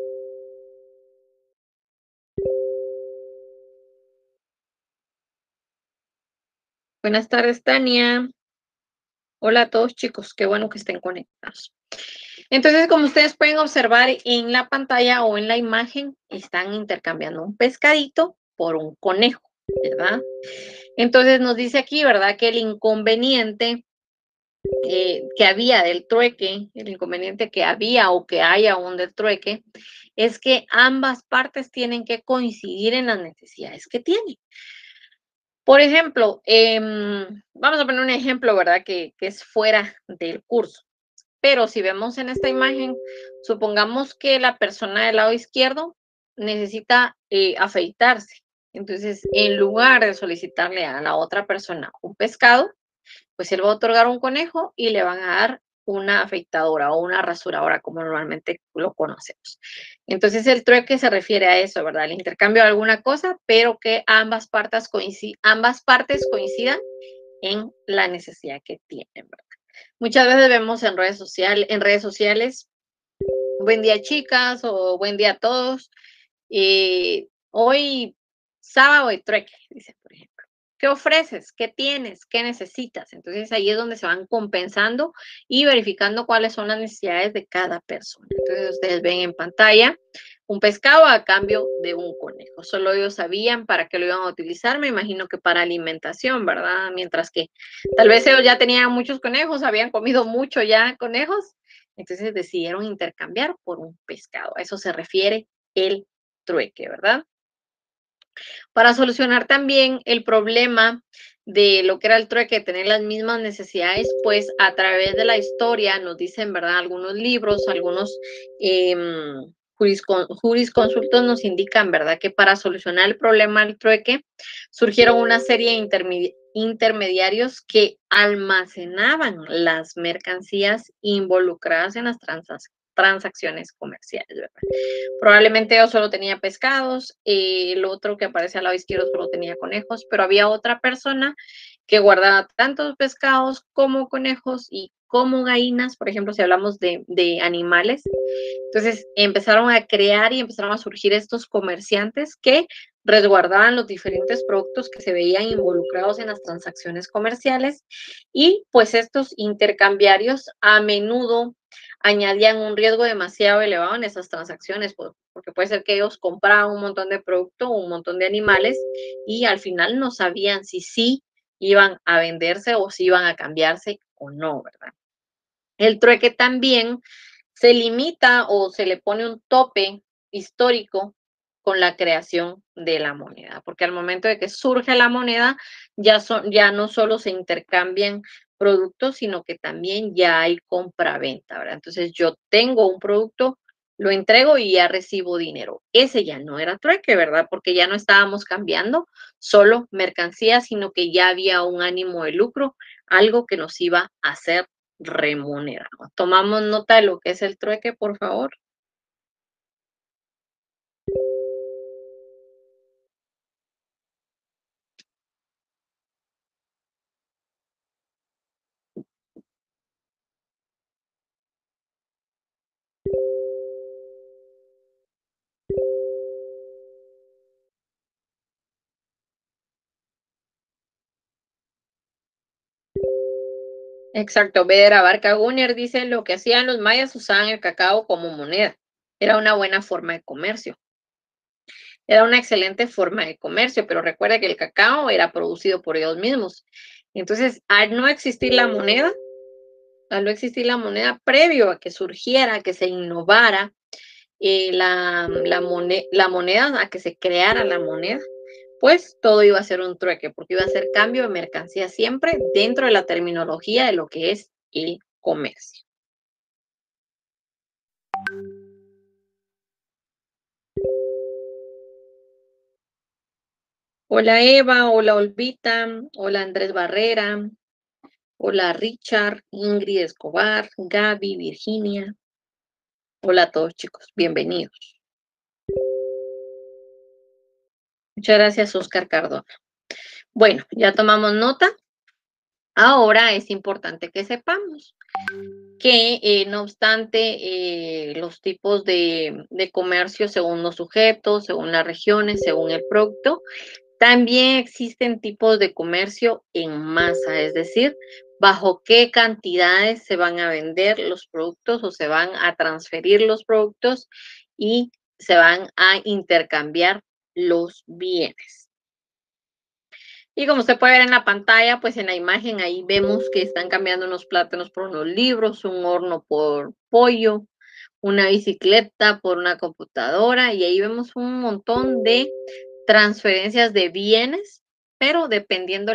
Buenas tardes, Tania. Hola a todos, chicos. Qué bueno que estén conectados. Entonces, como ustedes pueden observar en la pantalla o en la imagen, están intercambiando un pescadito por un conejo, ¿verdad? Entonces nos dice aquí, ¿verdad? Que el inconveniente que había del trueque, el inconveniente que había o que hay aún del trueque, es que ambas partes tienen que coincidir en las necesidades que tienen. Por ejemplo, vamos a poner un ejemplo, ¿verdad? Que es fuera del curso. Pero si vemos en esta imagen, supongamos que la persona del lado izquierdo necesita afeitarse. Entonces, en lugar de solicitarle a la otra persona un pescado, pues él va a otorgar un conejo y le van a dar una afeitadora o una rasuradora, como normalmente lo conocemos. Entonces, el trueque se refiere a eso, ¿verdad? El intercambio de alguna cosa, pero que ambas partes coincidan en la necesidad que tienen, ¿verdad? Muchas veces vemos en redes sociales, buen día chicas o buen día a todos. Hoy sábado de trueque, dice, por ejemplo. ¿Qué ofreces? ¿Qué tienes? ¿Qué necesitas? Entonces ahí es donde se van compensando y verificando cuáles son las necesidades de cada persona. Entonces ustedes ven en pantalla un pescado a cambio de un conejo. Solo ellos sabían para qué lo iban a utilizar, me imagino que para alimentación, ¿verdad? Mientras que tal vez ellos ya tenían muchos conejos, habían comido mucho ya conejos, entonces decidieron intercambiar por un pescado. A eso se refiere el trueque, ¿verdad? Para solucionar también el problema de lo que era el trueque, tener las mismas necesidades, pues a través de la historia nos dicen, ¿verdad? Algunos libros, algunos jurisconsultos nos indican, ¿verdad? Que para solucionar el problema del trueque surgieron una serie de intermediarios que almacenaban las mercancías involucradas en las transacciones comerciales, ¿verdad? Probablemente yo solo tenía pescados, el otro que aparece al lado izquierdo solo tenía conejos, pero había otra persona que guardaba tantos pescados como conejos y como gallinas, por ejemplo, si hablamos de animales. Entonces empezaron a crear y empezaron a surgir estos comerciantes que resguardaban los diferentes productos que se veían involucrados en las transacciones comerciales y pues estos intercambiarios a menudo añadían un riesgo demasiado elevado en esas transacciones, porque puede ser que ellos compraban un montón de producto, un montón de animales y al final no sabían si sí iban a venderse o si iban a cambiarse o no, ¿verdad? El trueque también se limita o se le pone un tope histórico con la creación de la moneda, porque al momento de que surge la moneda, ya no solo se intercambian productos, sino que también ya hay compra-venta, ¿verdad? Entonces yo tengo un producto, lo entrego y ya recibo dinero. Ese ya no era trueque, ¿verdad? Porque ya no estábamos cambiando solo mercancía, sino que ya había un ánimo de lucro, algo que nos iba a hacer remunerado. Tomamos nota de lo que es el trueque, por favor. Exacto, Vedra Barca Gunner dice lo que hacían los mayas, usaban el cacao como moneda. Era una buena forma de comercio. Era una excelente forma de comercio, pero recuerda que el cacao era producido por ellos mismos. Entonces, al no existir la moneda previo a que surgiera, que se innovara la moneda, a que se creara la moneda, pues todo iba a ser un trueque, porque iba a ser cambio de mercancía siempre dentro de la terminología de lo que es el comercio. Hola Eva, hola Olvita, hola Andrés Barrera, hola Richard, Ingrid Escobar, Gaby, Virginia. Hola a todos chicos, bienvenidos. Muchas gracias Oscar Cardona. Bueno, ya tomamos nota. Ahora es importante que sepamos que no obstante los tipos de comercio según los sujetos, según las regiones, según el producto, también existen tipos de comercio en masa, es decir, bajo qué cantidades se van a vender los productos o se van a transferir los productos y se van a intercambiar los bienes. Y como usted puede ver en la pantalla, pues en la imagen ahí vemos que están cambiando unos plátanos por unos libros, un horno por pollo, una bicicleta por una computadora y ahí vemos un montón de transferencias de bienes, pero dependiendo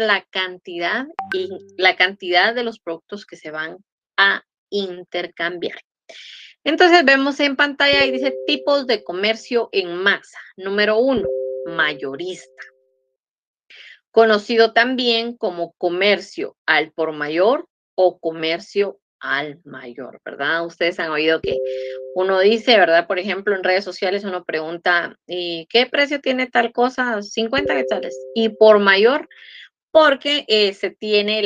la cantidad de los productos que se van a intercambiar. Entonces vemos en pantalla y dice tipos de comercio en masa. Número 1, mayorista, conocido también como comercio al por mayor o comercio al mayor, ¿verdad? Ustedes han oído que uno dice, ¿verdad? Por ejemplo, en redes sociales uno pregunta, ¿y qué precio tiene tal cosa? 50 quetzales. Y por mayor, porque se tiene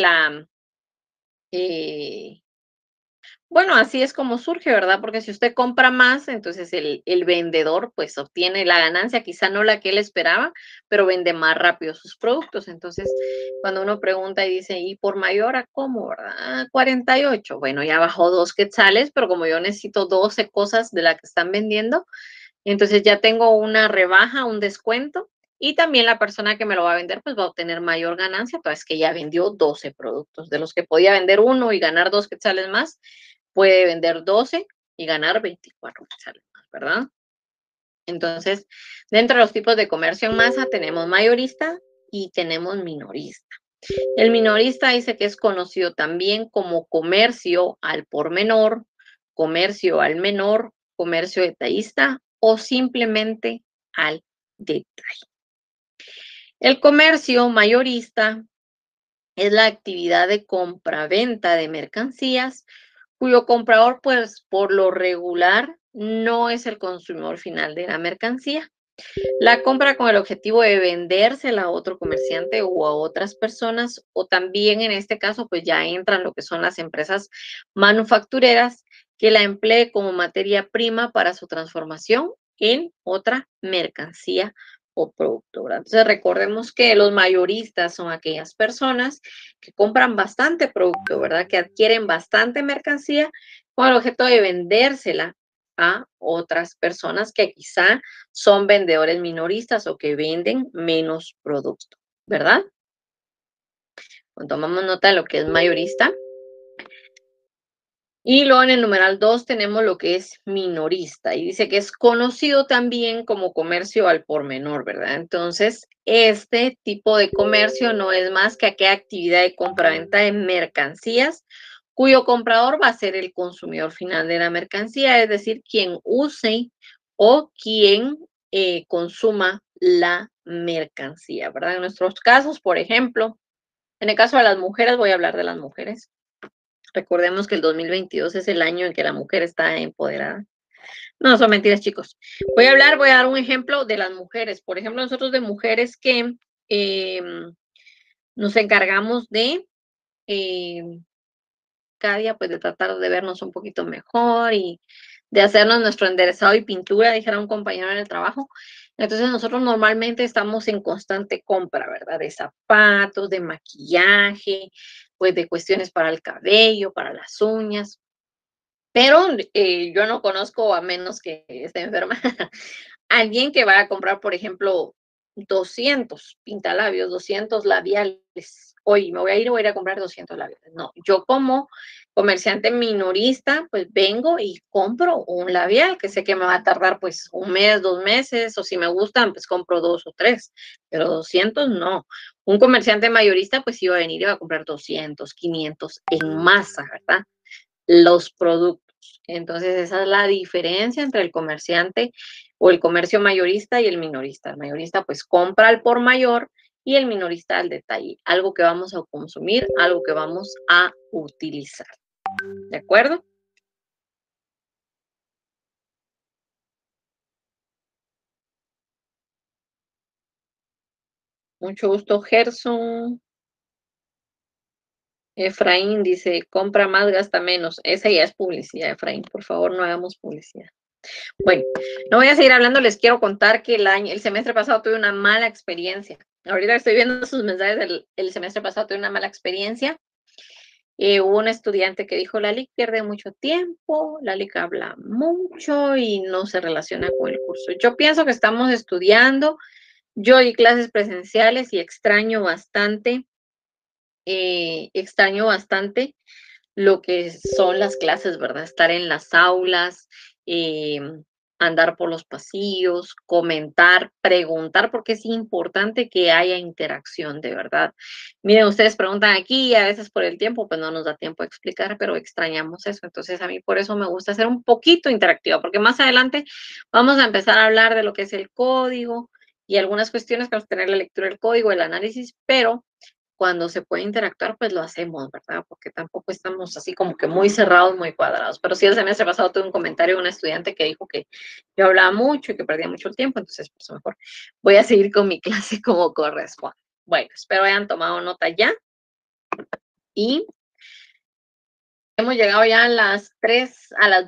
eh, bueno, así es como surge, ¿verdad? Porque si usted compra más, entonces el vendedor pues obtiene la ganancia, quizá no la que él esperaba, pero vende más rápido sus productos. Entonces, cuando uno pregunta y dice, ¿y por mayor a cómo, verdad? "Ah, 48". Bueno, ya bajó 2 quetzales, pero como yo necesito 12 cosas de la que están vendiendo, entonces ya tengo una rebaja, un descuento. Y también la persona que me lo va a vender, pues va a obtener mayor ganancia, toda vez que ya vendió 12 productos, de los que podía vender uno y ganar 2 quetzales más, puede vender 12 y ganar 24 quetzales más, ¿verdad? Entonces, dentro de los tipos de comercio en masa tenemos mayorista y tenemos minorista. El minorista dice que es conocido también como comercio al por menor, comercio al menor, comercio detallista o simplemente al detalle. El comercio mayorista es la actividad de compra-venta de mercancías cuyo comprador, pues, por lo regular, no es el consumidor final de la mercancía. La compra con el objetivo de vendérsela a otro comerciante o a otras personas, o también en este caso, pues ya entran lo que son las empresas manufactureras que la emplee como materia prima para su transformación en otra mercancía o producto, ¿verdad? Entonces recordemos que los mayoristas son aquellas personas que compran bastante producto, ¿verdad? Que adquieren bastante mercancía con el objeto de vendérsela a otras personas que quizá son vendedores minoristas o que venden menos producto, ¿verdad? Cuando tomamos nota de lo que es mayorista. Y luego en el numeral 2 tenemos lo que es minorista y dice que es conocido también como comercio al por menor, ¿verdad? Entonces, este tipo de comercio no es más que aquella actividad de compraventa de mercancías cuyo comprador va a ser el consumidor final de la mercancía, es decir, quien use o quien consuma la mercancía, ¿verdad? En nuestros casos, por ejemplo, en el caso de las mujeres, voy a hablar de las mujeres. Recordemos que el 2022 es el año en que la mujer está empoderada. No, son mentiras, chicos. Voy a dar un ejemplo de las mujeres. Por ejemplo, nosotros de mujeres que eh, nos encargamos de eh, cada día, pues de tratar de vernos un poquito mejor y de hacernos nuestro enderezado y pintura, dijera un compañero en el trabajo. Entonces nosotros normalmente estamos en constante compra, ¿verdad? De zapatos, de maquillaje, pues de cuestiones para el cabello, para las uñas. Pero yo no conozco, a menos que esté enferma, alguien que va a comprar, por ejemplo, 200 pintalabios, 200 labiales. Hoy me voy a ir y voy a ir a comprar 200 labiales. No, yo como comerciante minorista, pues vengo y compro un labial que sé que me va a tardar pues un mes, 2 meses, o si me gustan, pues compro 2 o 3, pero 200 no. Un comerciante mayorista, pues iba a venir y va a comprar 200, 500 en masa, ¿verdad? Los productos. Entonces, esa es la diferencia entre el comerciante o el comercio mayorista y el minorista. El mayorista pues compra al por mayor y el minorista al detalle, algo que vamos a consumir, algo que vamos a utilizar. ¿De acuerdo? Mucho gusto, Gerson. Efraín dice, compra más, gasta menos. Esa ya es publicidad, Efraín. Por favor, no hagamos publicidad. Bueno, no voy a seguir hablando, les quiero contar que el semestre pasado tuve una mala experiencia. Ahorita estoy viendo sus mensajes el semestre pasado tuve una mala experiencia. Hubo un estudiante que dijo, Lali pierde mucho tiempo, Lali habla mucho y no se relaciona con el curso. Yo pienso que estamos estudiando, yo di clases presenciales y extraño bastante lo que son las clases, ¿verdad? Estar en las aulas, eh, andar por los pasillos, comentar, preguntar, porque es importante que haya interacción de verdad. Miren, ustedes preguntan aquí y a veces por el tiempo, pues no nos da tiempo de explicar, pero extrañamos eso. Entonces a mí por eso me gusta ser un poquito interactiva, porque más adelante vamos a empezar a hablar de lo que es el código y algunas cuestiones que vamos a tener la lectura del código, el análisis, pero cuando se puede interactuar, pues lo hacemos, ¿verdad? Porque tampoco estamos así como que muy cerrados, muy cuadrados. Pero sí, el semestre pasado tuve un comentario de una estudiante que dijo que yo hablaba mucho y que perdía mucho el tiempo, entonces, por eso mejor voy a seguir con mi clase como corresponde. Bueno, espero hayan tomado nota ya y hemos llegado ya a las 3, a las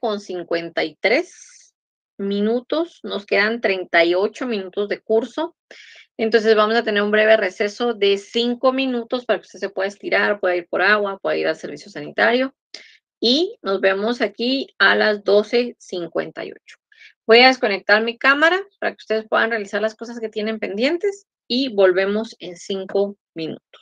12:53 minutos. Nos quedan 38 minutos de curso. Entonces vamos a tener un breve receso de 5 minutos para que usted se pueda estirar, pueda ir por agua, pueda ir al servicio sanitario. Y nos vemos aquí a las 12:58. Voy a desconectar mi cámara para que ustedes puedan realizar las cosas que tienen pendientes y volvemos en 5 minutos.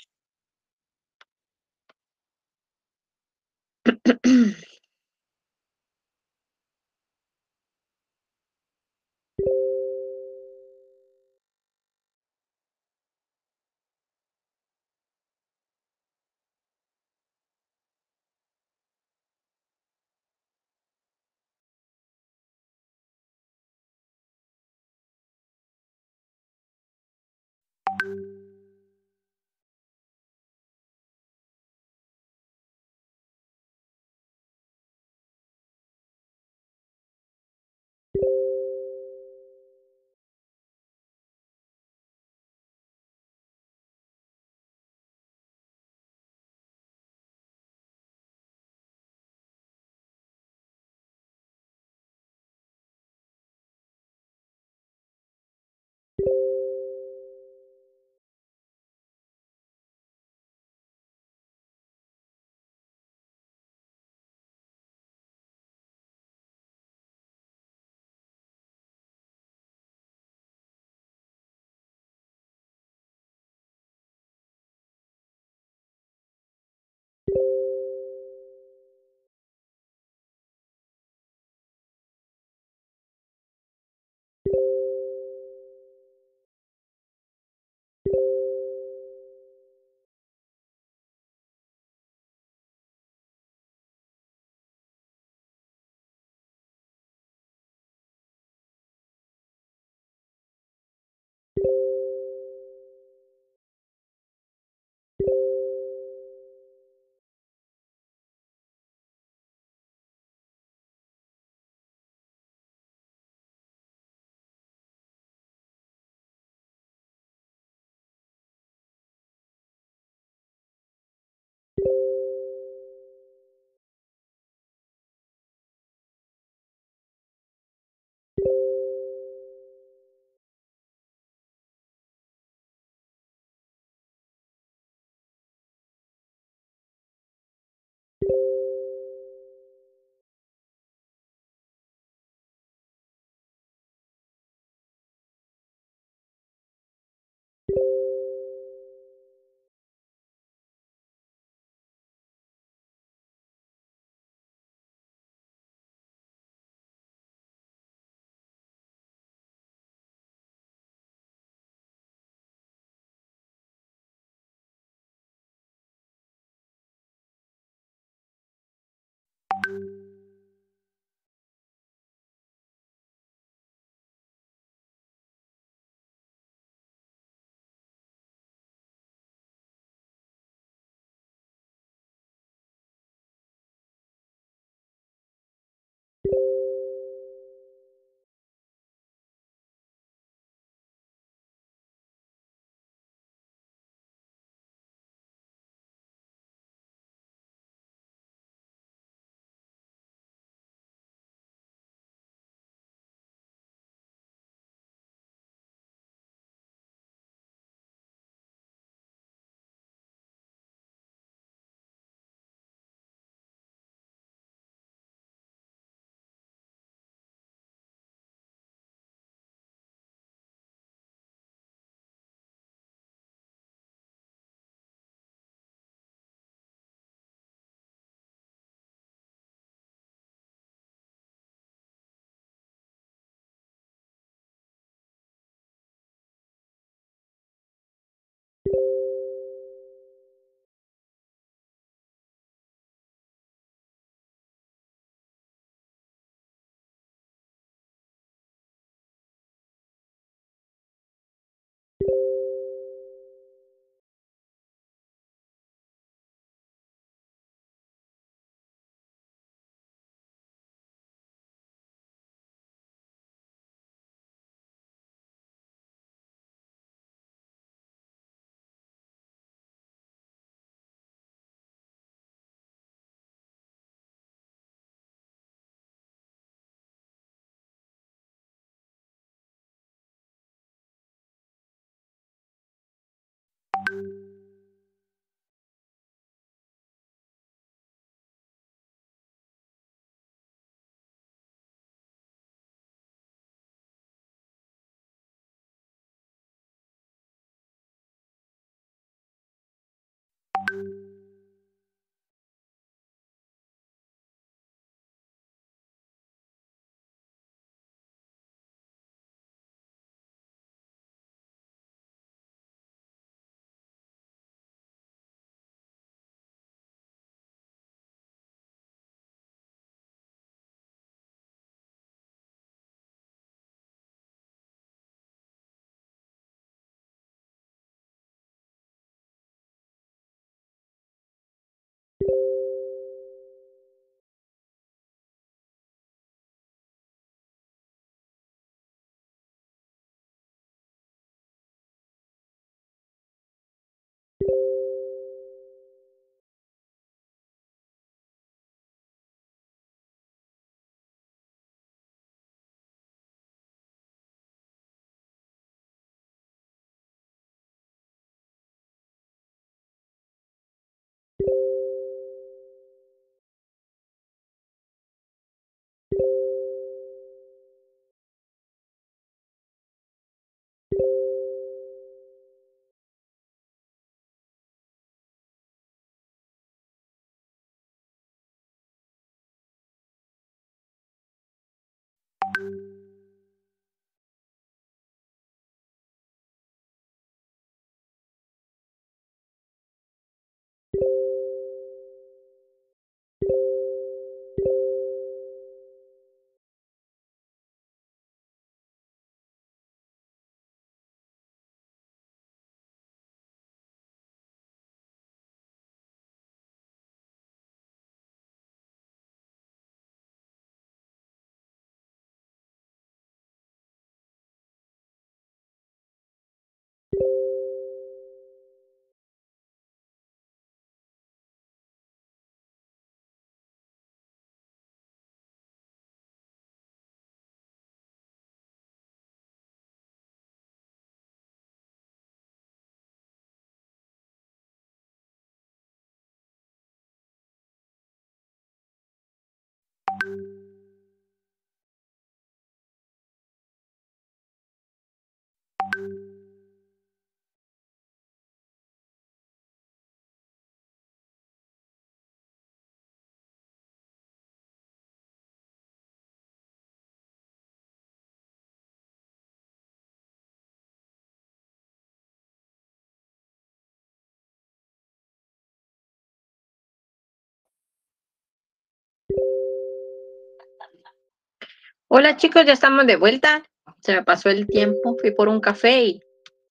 Hola chicos, ya estamos de vuelta. Se me pasó el tiempo, fui por un café y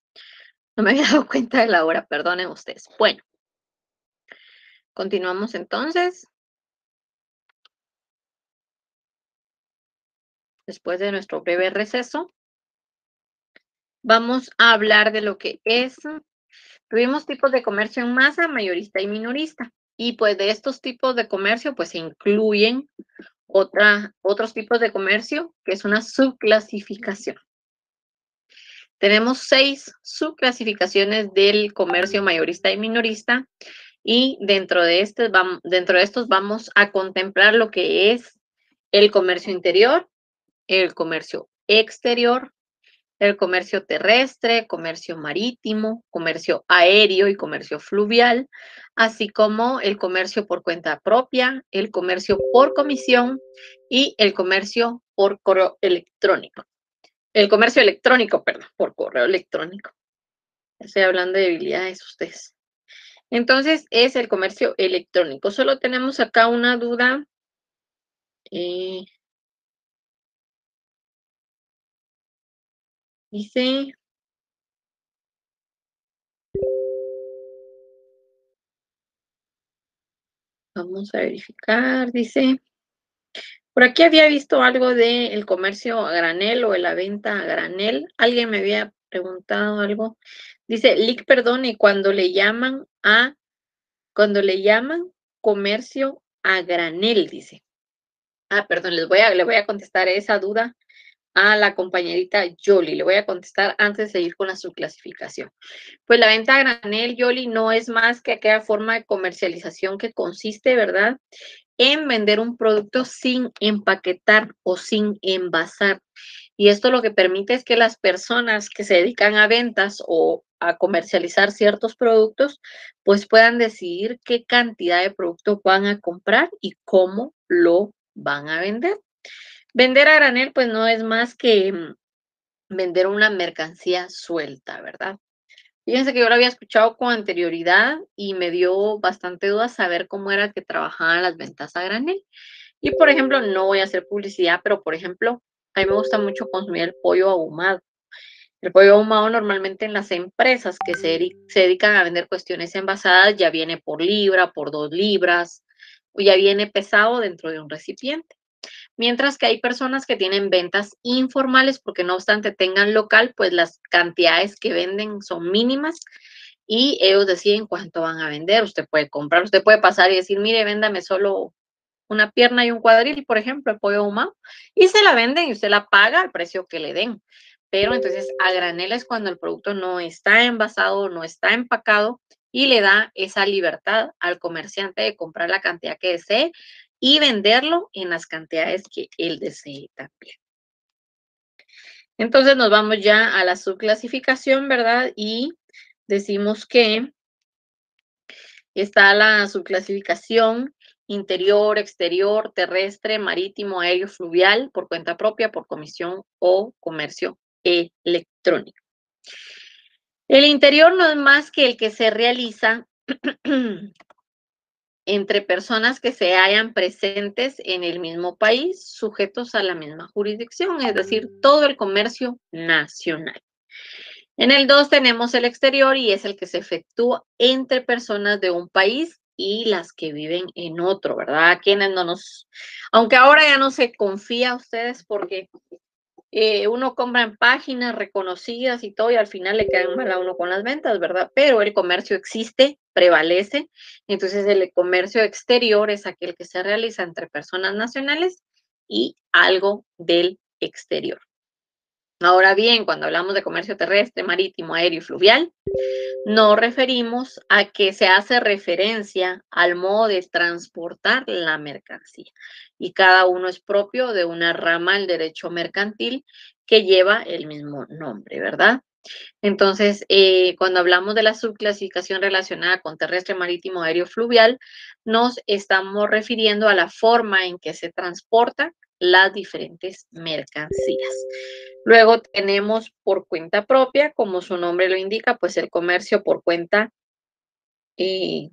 no me había dado cuenta de la hora, perdonen ustedes. Bueno, continuamos entonces, después de nuestro breve receso. Vamos a hablar de lo que es, tuvimos tipos de comercio en masa, mayorista y minorista. Y pues de estos tipos de comercio, pues se incluyen otros tipos de comercio, que es una subclasificación. Tenemos 6 subclasificaciones del comercio mayorista y minorista y dentro de estos vamos a contemplar lo que es el comercio interior, el comercio exterior, el comercio terrestre, comercio marítimo, comercio aéreo y comercio fluvial, así como el comercio por cuenta propia, el comercio por comisión y el comercio por correo electrónico. El comercio electrónico, perdón, por correo electrónico. Estoy hablando de debilidades ustedes. Entonces, es el comercio electrónico. Solo tenemos acá una duda. eh, dice, vamos a verificar, dice, por aquí había visto algo del comercio a granel o de la venta a granel. Alguien me había preguntado algo. Dice, Lick, perdone, cuando le llaman comercio a granel, dice. Ah, perdón, le voy a contestar esa duda a la compañerita Yoli. Le voy a contestar antes de seguir con la subclasificación. Pues la venta a granel, Yoli, no es más que aquella forma de comercialización que consiste, ¿verdad?, en vender un producto sin empaquetar o sin envasar. Y esto lo que permite es que las personas que se dedican a ventas o a comercializar ciertos productos, pues puedan decidir qué cantidad de producto van a comprar y cómo lo van a vender. Vender a granel, pues no es más que vender una mercancía suelta, ¿verdad? Fíjense que yo lo había escuchado con anterioridad y me dio bastante duda saber cómo era que trabajaban las ventas a granel. Y por ejemplo, no voy a hacer publicidad, pero por ejemplo, a mí me gusta mucho consumir el pollo ahumado. El pollo ahumado normalmente en las empresas que se dedican a vender cuestiones envasadas ya viene por libra, por 2 libras, o ya viene pesado dentro de un recipiente. Mientras que hay personas que tienen ventas informales porque no obstante tengan local, pues las cantidades que venden son mínimas y ellos deciden cuánto van a vender. Usted puede comprar, usted puede pasar y decir, mire, véndame solo una pierna y un cuadril, por ejemplo, el pollo ahumado, y se la venden y usted la paga al precio que le den. Pero entonces a granel es cuando el producto no está envasado, no está empacado y le da esa libertad al comerciante de comprar la cantidad que desee y venderlo en las cantidades que él desee también. Entonces nos vamos ya a la subclasificación, ¿verdad? Y decimos que está la subclasificación interior, exterior, terrestre, marítimo, aéreo, fluvial, por cuenta propia, por comisión o comercio electrónico. El interior no es más que el que se realiza entre personas que se hallan presentes en el mismo país, sujetos a la misma jurisdicción, es decir, todo el comercio nacional. En el 2 tenemos el exterior y es el que se efectúa entre personas de un país y las que viven en otro, ¿verdad? Quienes no nos, aunque ahora ya no se confía a ustedes porque uno compra en páginas reconocidas y todo y al final le quedan mal a uno con las ventas, ¿verdad? Pero el comercio existe, prevalece, entonces el comercio exterior es aquel que se realiza entre personas nacionales y algo del exterior. Ahora bien, cuando hablamos de comercio terrestre, marítimo, aéreo y fluvial, nos referimos a que se hace referencia al modo de transportar la mercancía y cada uno es propio de una rama del derecho mercantil que lleva el mismo nombre, ¿verdad? Entonces, cuando hablamos de la subclasificación relacionada con terrestre, marítimo, aéreo, fluvial, nos estamos refiriendo a la forma en que se transportan las diferentes mercancías. Luego tenemos por cuenta propia, como su nombre lo indica, pues el comercio por cuenta. eh,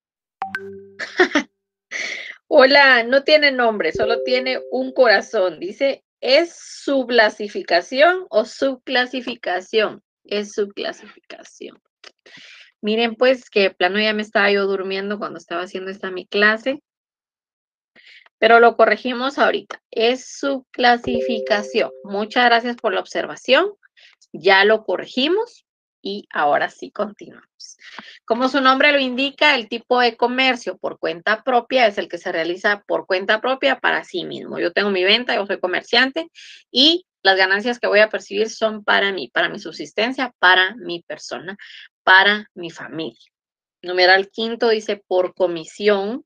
Hola, no tiene nombre, solo tiene un corazón. Dice, ¿es subclasificación o subclasificación? Es subclasificación. Miren, pues que de plano ya me estaba yo durmiendo cuando estaba haciendo esta mi clase, pero lo corregimos ahorita. Es subclasificación. Muchas gracias por la observación. Ya lo corregimos y ahora sí continuamos. Como su nombre lo indica, el tipo de comercio por cuenta propia es el que se realiza por cuenta propia para sí mismo. Yo tengo mi venta, yo soy comerciante y las ganancias que voy a percibir son para mí, para mi subsistencia, para mi persona, para mi familia. Numeral quinto dice por comisión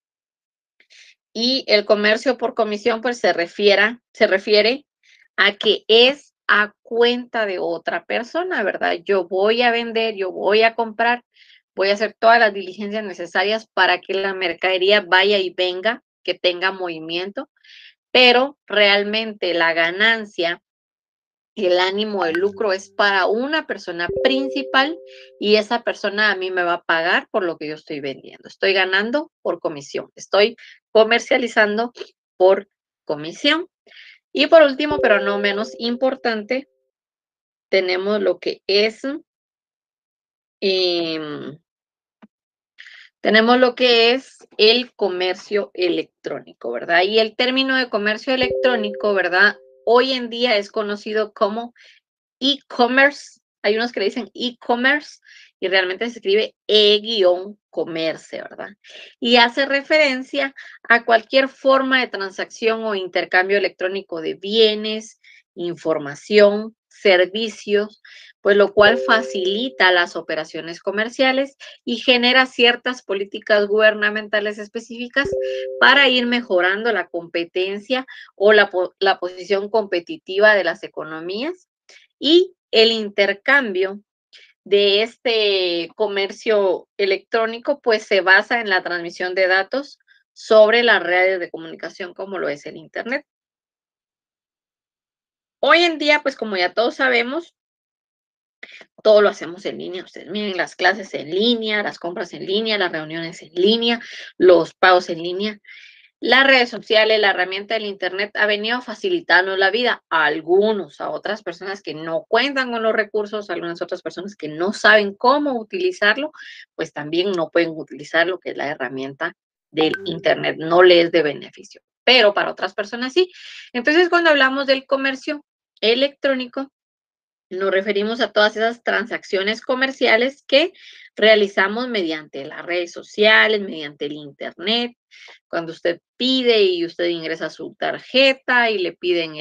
y el comercio por comisión pues se refiere a que es a cuenta de otra persona, ¿verdad? Yo voy a vender, yo voy a comprar, voy a hacer todas las diligencias necesarias para que la mercadería vaya y venga, que tenga movimiento, pero realmente la ganancia, el ánimo de lucro es para una persona principal y esa persona a mí me va a pagar por lo que yo estoy vendiendo. Estoy ganando por comisión, estoy comercializando por comisión. Y por último, pero no menos importante, tenemos lo que es, em, tenemos lo que es el comercio electrónico, ¿verdad? Y el término de comercio electrónico, ¿verdad? Hoy en día es conocido como e-commerce. Hay unos que le dicen e-commerce y realmente se escribe e-commerce, ¿verdad? Y hace referencia a cualquier forma de transacción o intercambio electrónico de bienes, información, servicios, pues lo cual facilita las operaciones comerciales y genera ciertas políticas gubernamentales específicas para ir mejorando la competencia o la posición competitiva de las economías y el intercambio de este comercio electrónico pues se basa en la transmisión de datos sobre las redes de comunicación como lo es el Internet. Hoy en día, pues como ya todos sabemos, todo lo hacemos en línea. Ustedes miren las clases en línea, las compras en línea, las reuniones en línea, los pagos en línea. Las redes sociales, la herramienta del Internet ha venido a facilitarnos la vida a algunos, a otras personas que no cuentan con los recursos, a algunas otras personas que no saben cómo utilizarlo, pues también no pueden utilizar lo que es la herramienta del Internet, no les es de beneficio, pero para otras personas sí. Entonces, cuando hablamos del comercio electrónico, Nos referimos a todas esas transacciones comerciales que realizamos mediante las redes sociales, mediante el internet. Cuando usted pide y usted ingresa su tarjeta y le piden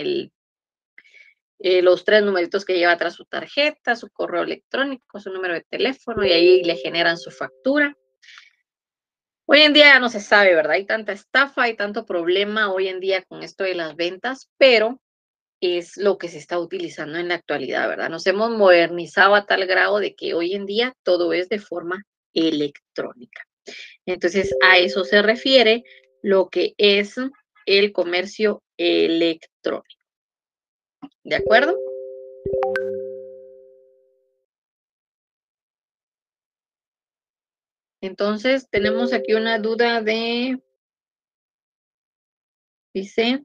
los 3 numeritos que lleva atrás su tarjeta, su correo electrónico, su número de teléfono y ahí le generan su factura. Hoy en día ya no se sabe, ¿verdad? Hay tanta estafa, hay tanto problema hoy en día con esto de las ventas, pero es lo que se está utilizando en la actualidad, ¿verdad? Nos hemos modernizado a tal grado de que hoy en día todo es de forma electrónica. Entonces, a eso se refiere lo que es el comercio electrónico. ¿De acuerdo? Entonces, tenemos aquí una duda dice,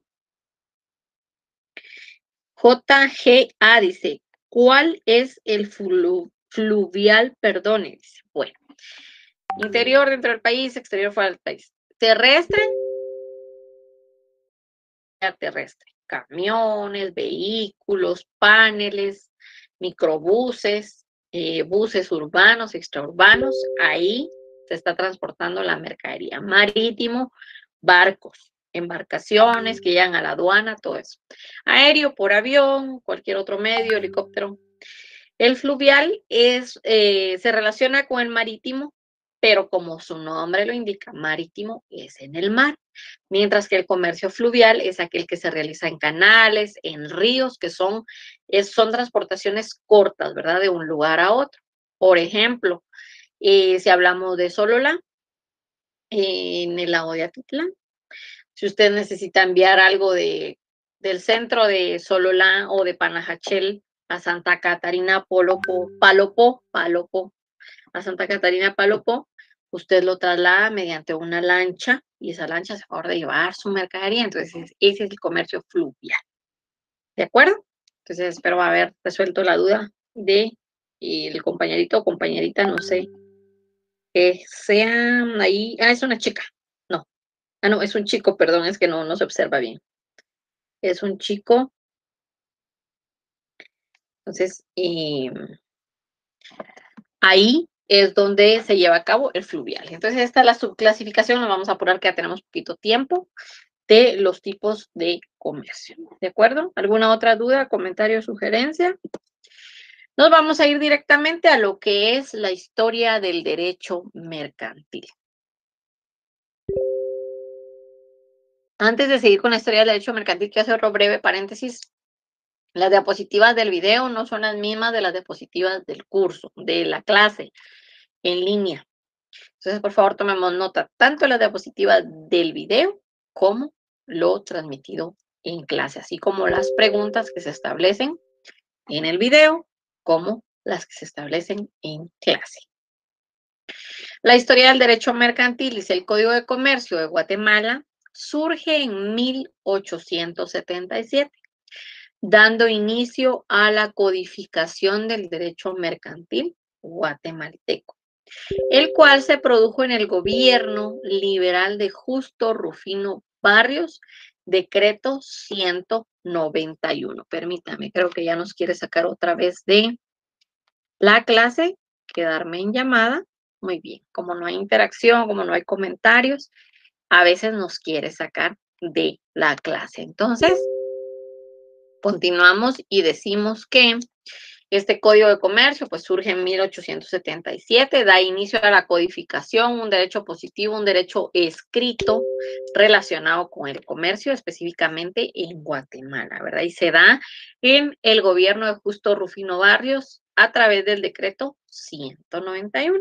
JGA dice, ¿cuál es el fluvial? Perdone, dice. Bueno, interior dentro del país, exterior fuera del país. Terrestre, terrestre. Camiones, vehículos, paneles, microbuses, buses urbanos, extraurbanos. Ahí se está transportando la mercadería. Marítimo, barcos, embarcaciones que llegan a la aduana, todo eso. Aéreo por avión, cualquier otro medio, helicóptero. El fluvial se relaciona con el marítimo, pero como su nombre lo indica, marítimo es en el mar, mientras que el comercio fluvial es aquel que se realiza en canales, en ríos, que son transportaciones cortas, ¿verdad? De un lugar a otro. Por ejemplo, si hablamos de Sololá, en el lago de Atitlán, si usted necesita enviar algo del centro de Sololá o de Panajachel a Santa Catarina, Palopó, a Santa Catarina, Palopó, usted lo traslada mediante una lancha y esa lancha se va a llevar su mercadería. Entonces, ese es el comercio fluvial. ¿De acuerdo? Entonces, espero haber resuelto la duda de el compañerito o compañerita, no sé, que sean ahí. Ah, es una chica. No. Ah, no, es un chico, perdón, es que no se observa bien. Es un chico. Entonces, ahí es donde se lleva a cabo el fluvial. Entonces, esta es la subclasificación, nos vamos a apurar que ya tenemos poquito tiempo, de los tipos de comercio. ¿De acuerdo? ¿Alguna otra duda, comentario, sugerencia? Nos vamos a ir directamente a lo que es la historia del derecho mercantil. Antes de seguir con la historia del derecho mercantil, quiero hacer otro breve paréntesis. Las diapositivas del video no son las mismas de las diapositivas del curso, de la clase en línea. Entonces, por favor, tomemos nota tanto de las diapositivas del video como lo transmitido en clase, así como las preguntas que se establecen en el video, como las que se establecen en clase. La historia del derecho mercantil, dice el Código de Comercio de Guatemala, surge en 1877, dando inicio a la codificación del derecho mercantil guatemalteco, el cual se produjo en el gobierno liberal de Justo Rufino Barrios, decreto 191. Permítame, creo que ya nos quiere sacar otra vez de la clase, quedarme en llamada. Muy bien, como no hay interacción, como no hay comentarios, a veces nos quiere sacar de la clase. Entonces, continuamos y decimos que este Código de Comercio pues surge en 1877, da inicio a la codificación, un derecho positivo, un derecho escrito relacionado con el comercio, específicamente en Guatemala, ¿verdad? Y se da en el gobierno de Justo Rufino Barrios a través del decreto 191.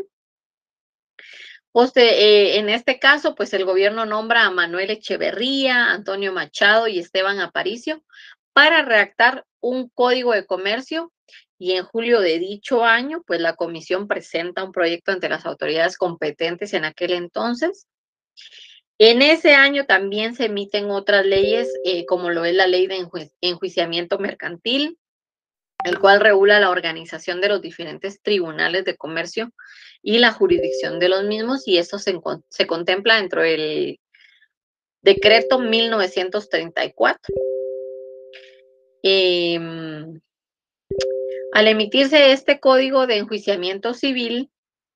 En este caso, pues el gobierno nombra a Manuel Echeverría, Antonio Machado y Esteban Aparicio para redactar un código de comercio, y en julio de dicho año, pues la comisión presenta un proyecto ante las autoridades competentes en aquel entonces. En ese año también se emiten otras leyes, como lo es la ley de enjuiciamiento mercantil, el cual regula la organización de los diferentes tribunales de comercio y la jurisdicción de los mismos, y esto se contempla dentro del decreto 1934. Al emitirse este código de enjuiciamiento civil,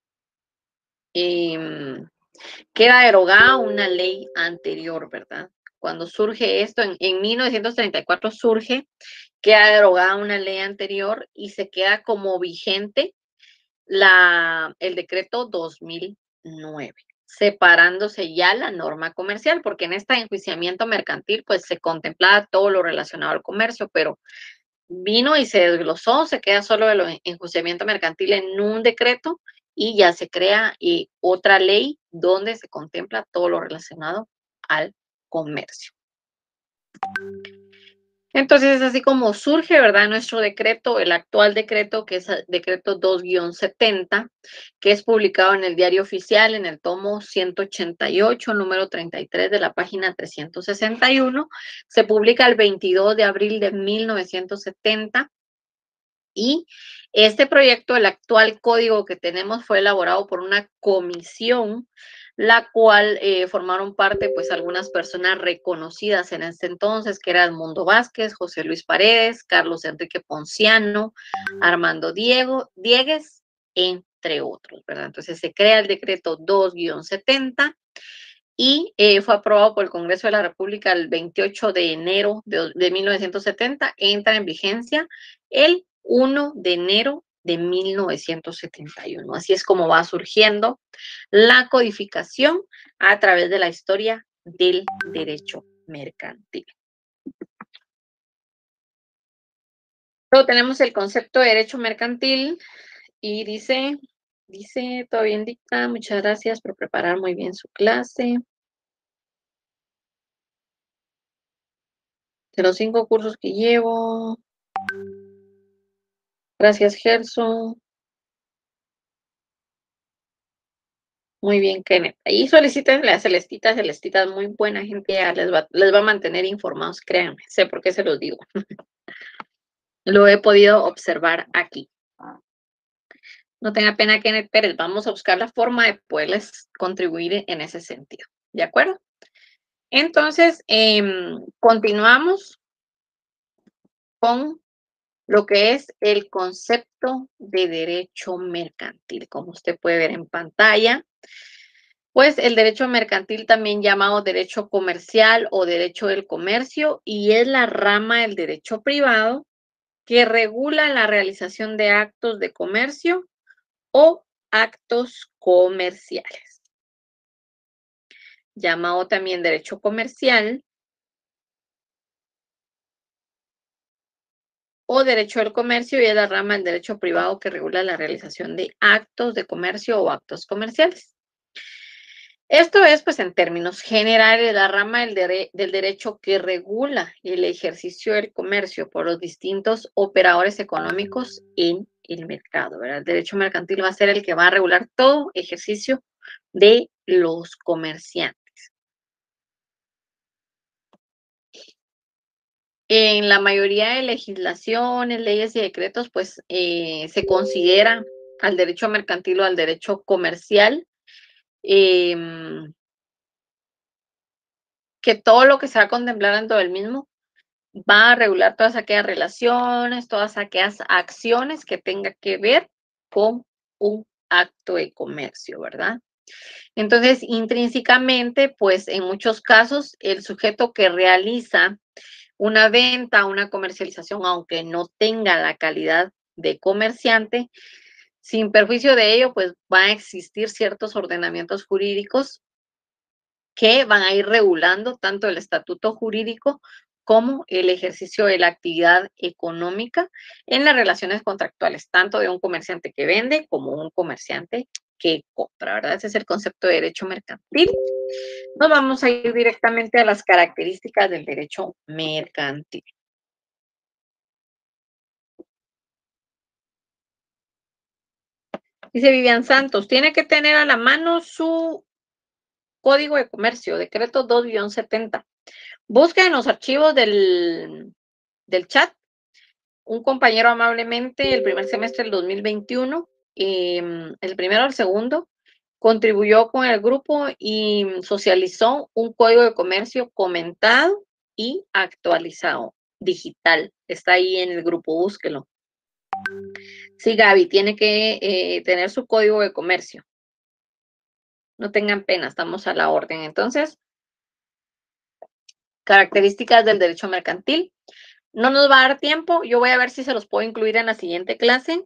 queda derogada una ley anterior, ¿verdad? Cuando surge esto, en 1934 surge, queda derogada una ley anterior y se queda como vigente el decreto 2009, separándose ya la norma comercial, porque en este enjuiciamiento mercantil pues se contemplaba todo lo relacionado al comercio, pero vino y se desglosó, se queda solo el enjuiciamiento mercantil en un decreto y ya se crea otra ley donde se contempla todo lo relacionado al comercio. Entonces es así como surge, ¿verdad? Nuestro decreto, el actual decreto, que es el decreto 2-70, que es publicado en el Diario Oficial, en el tomo 188, número 33 de la página 361. Se publica el 22 de abril de 1970. Y este proyecto, el actual código que tenemos, fue elaborado por una comisión, la cual formaron parte, pues, algunas personas reconocidas en ese entonces, que eran Edmundo Vázquez, José Luis Paredes, Carlos Enrique Ponciano, Armando Diegues, entre otros, ¿verdad? Entonces se crea el decreto 2-70 y fue aprobado por el Congreso de la República el 28 de enero de 1970, entra en vigencia el 1 de enero de 1971. Así es como va surgiendo la codificación a través de la historia del derecho mercantil. Luego tenemos el concepto de derecho mercantil y dice, todavía indica, muchas gracias por preparar muy bien su clase. De los 5 cursos que llevo. Gracias, Gerson. Muy bien, Kenneth. Ahí soliciten la Celestita. Celestita es muy buena gente, ya les va a mantener informados, créanme. Sé por qué se los digo. Lo he podido observar aquí. No tenga pena, Kenneth Pérez. Vamos a buscar la forma de poderles contribuir en ese sentido. ¿De acuerdo? Entonces, continuamos con lo que es el concepto de derecho mercantil. Como usted puede ver en pantalla, pues el derecho mercantil, también llamado derecho comercial o derecho del comercio, y es la rama del derecho privado que regula la realización de actos de comercio o actos comerciales. Llamado también derecho comercial o derecho del comercio, y es la rama del derecho privado que regula la realización de actos de comercio o actos comerciales. Esto es, pues, en términos generales, la rama del derecho que regula el ejercicio del comercio por los distintos operadores económicos en el mercado, ¿verdad? El derecho mercantil va a ser el que va a regular todo ejercicio de los comerciantes. En la mayoría de legislaciones, leyes y decretos, pues, se considera al derecho mercantil o al derecho comercial, que todo lo que se va a contemplar dentro del mismo va a regular todas aquellas relaciones, todas aquellas acciones que tenga que ver con un acto de comercio, ¿verdad? Entonces, intrínsecamente, pues en muchos casos, el sujeto que realiza una venta, una comercialización, aunque no tenga la calidad de comerciante, sin perjuicio de ello, pues van a existir ciertos ordenamientos jurídicos que van a ir regulando tanto el estatuto jurídico como el ejercicio de la actividad económica en las relaciones contractuales, tanto de un comerciante que vende como un comerciante que compra, ¿verdad? Ese es el concepto de derecho mercantil. Nos vamos a ir directamente a las características del derecho mercantil. Dice Vivian Santos, tiene que tener a la mano su código de comercio, decreto 2-70. Busca en los archivos del chat. Un compañero amablemente el primer semestre del 2021, el primero al segundo, contribuyó con el grupo y socializó un código de comercio comentado y actualizado, digital. Está ahí en el grupo, búsquelo. Sí, Gaby, tiene que tener su código de comercio. No tengan pena, estamos a la orden. Entonces, características del derecho mercantil. No nos va a dar tiempo. Yo voy a ver si se los puedo incluir en la siguiente clase.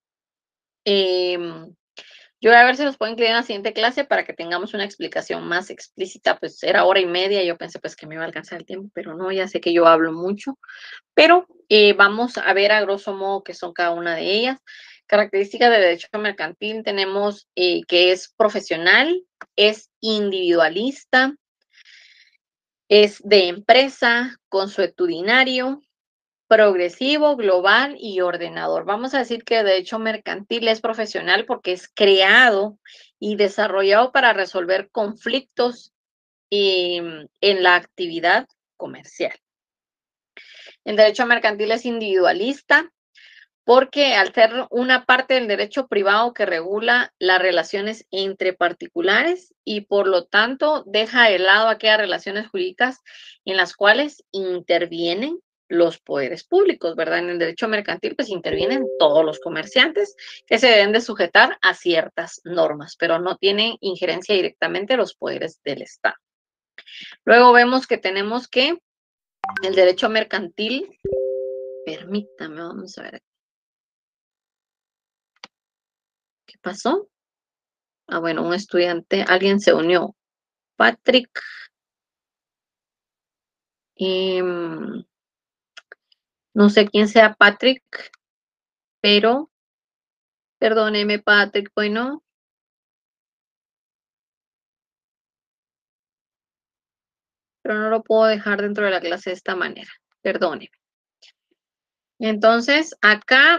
Yo voy a ver si los puedo incluir en la siguiente clase para que tengamos una explicación más explícita. Pues era 1 hora y media. Yo pensé pues que me iba a alcanzar el tiempo, pero no, ya sé que yo hablo mucho. Pero vamos a ver a grosso modo qué son cada una de ellas. Características del derecho mercantil tenemos que es profesional, es individualista, es de empresa, consuetudinario, progresivo, global y ordenador. Vamos a decir que el derecho mercantil es profesional porque es creado y desarrollado para resolver conflictos en la actividad comercial. El derecho mercantil es individualista porque al ser una parte del derecho privado que regula las relaciones entre particulares y por lo tanto deja de lado aquellas relaciones jurídicas en las cuales intervienen los poderes públicos, ¿verdad? En el derecho mercantil pues intervienen todos los comerciantes que se deben de sujetar a ciertas normas, pero no tienen injerencia directamente los poderes del Estado. Luego vemos que tenemos que el derecho mercantil, permítame, vamos a ver, ¿qué pasó? Ah, bueno, un estudiante, alguien se unió. Patrick, em, no sé quién sea Patrick, pero perdóneme, Patrick, bueno, pero no lo puedo dejar dentro de la clase de esta manera. Perdóneme. Entonces, acá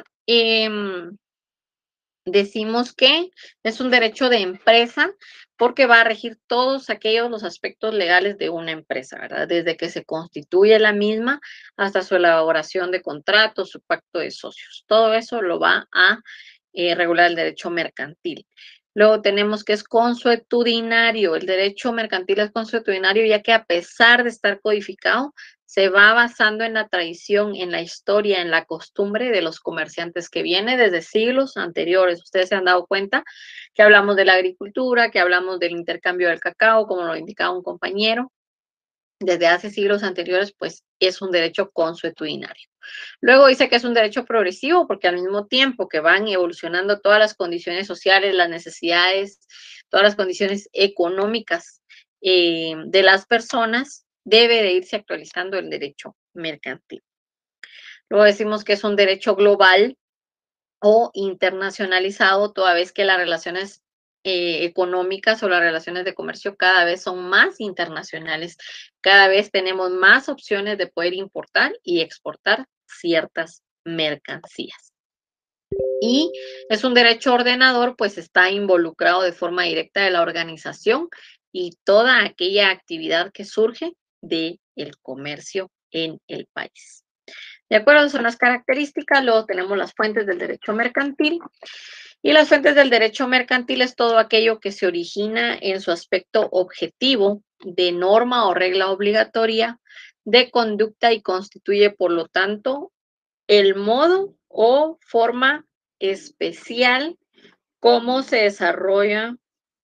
decimos que es un derecho de empresa porque va a regir todos aquellos los aspectos legales de una empresa, ¿verdad? Desde que se constituye la misma hasta su elaboración de contratos, su pacto de socios. Todo eso lo va a regular el derecho mercantil. Luego tenemos que es consuetudinario. El derecho mercantil es consuetudinario ya que a pesar de estar codificado, se va basando en la tradición, en la historia, en la costumbre de los comerciantes que viene desde siglos anteriores. Ustedes se han dado cuenta que hablamos de la agricultura, que hablamos del intercambio del cacao, como lo indicaba un compañero. Desde hace siglos anteriores, pues es un derecho consuetudinario. Luego dice que es un derecho progresivo porque al mismo tiempo que van evolucionando todas las condiciones sociales, las necesidades, todas las condiciones económicas de las personas, debe de irse actualizando el derecho mercantil. Luego decimos que es un derecho global o internacionalizado, toda vez que las relaciones económicas o las relaciones de comercio cada vez son más internacionales, cada vez tenemos más opciones de poder importar y exportar ciertas mercancías. Y es un derecho ordenador, pues está involucrado de forma directa de la organización y toda aquella actividad que surge del comercio en el país. De acuerdo, son las características, luego tenemos las fuentes del derecho mercantil. Y las fuentes del derecho mercantil es todo aquello que se origina en su aspecto objetivo de norma o regla obligatoria de conducta y constituye, por lo tanto, el modo o forma especial cómo se desarrolla.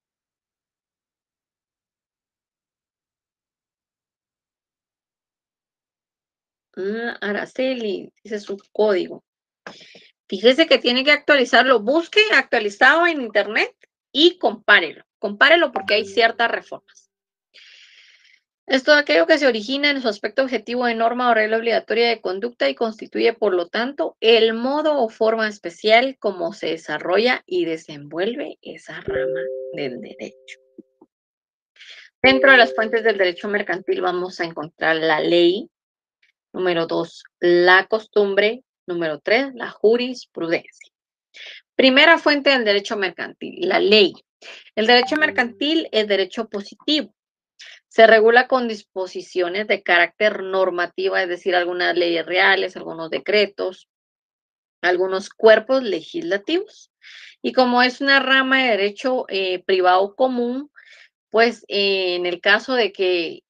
Araceli, ese es su código. Fíjese que tiene que actualizarlo. Busque actualizado en internet y compárelo. Compárelo porque hay ciertas reformas. Es todo aquello que se origina en su aspecto objetivo de norma o regla obligatoria de conducta y constituye, por lo tanto, el modo o forma especial como se desarrolla y desenvuelve esa rama del derecho. Dentro de las fuentes del derecho mercantil vamos a encontrar la ley, número 2, la costumbre, número 3, la jurisprudencia. Primera fuente del derecho mercantil, la ley. El derecho mercantil es derecho positivo. Se regula con disposiciones de carácter normativo, es decir, algunas leyes reales, algunos decretos, algunos cuerpos legislativos. Y como es una rama de derecho privado común, pues en el caso de que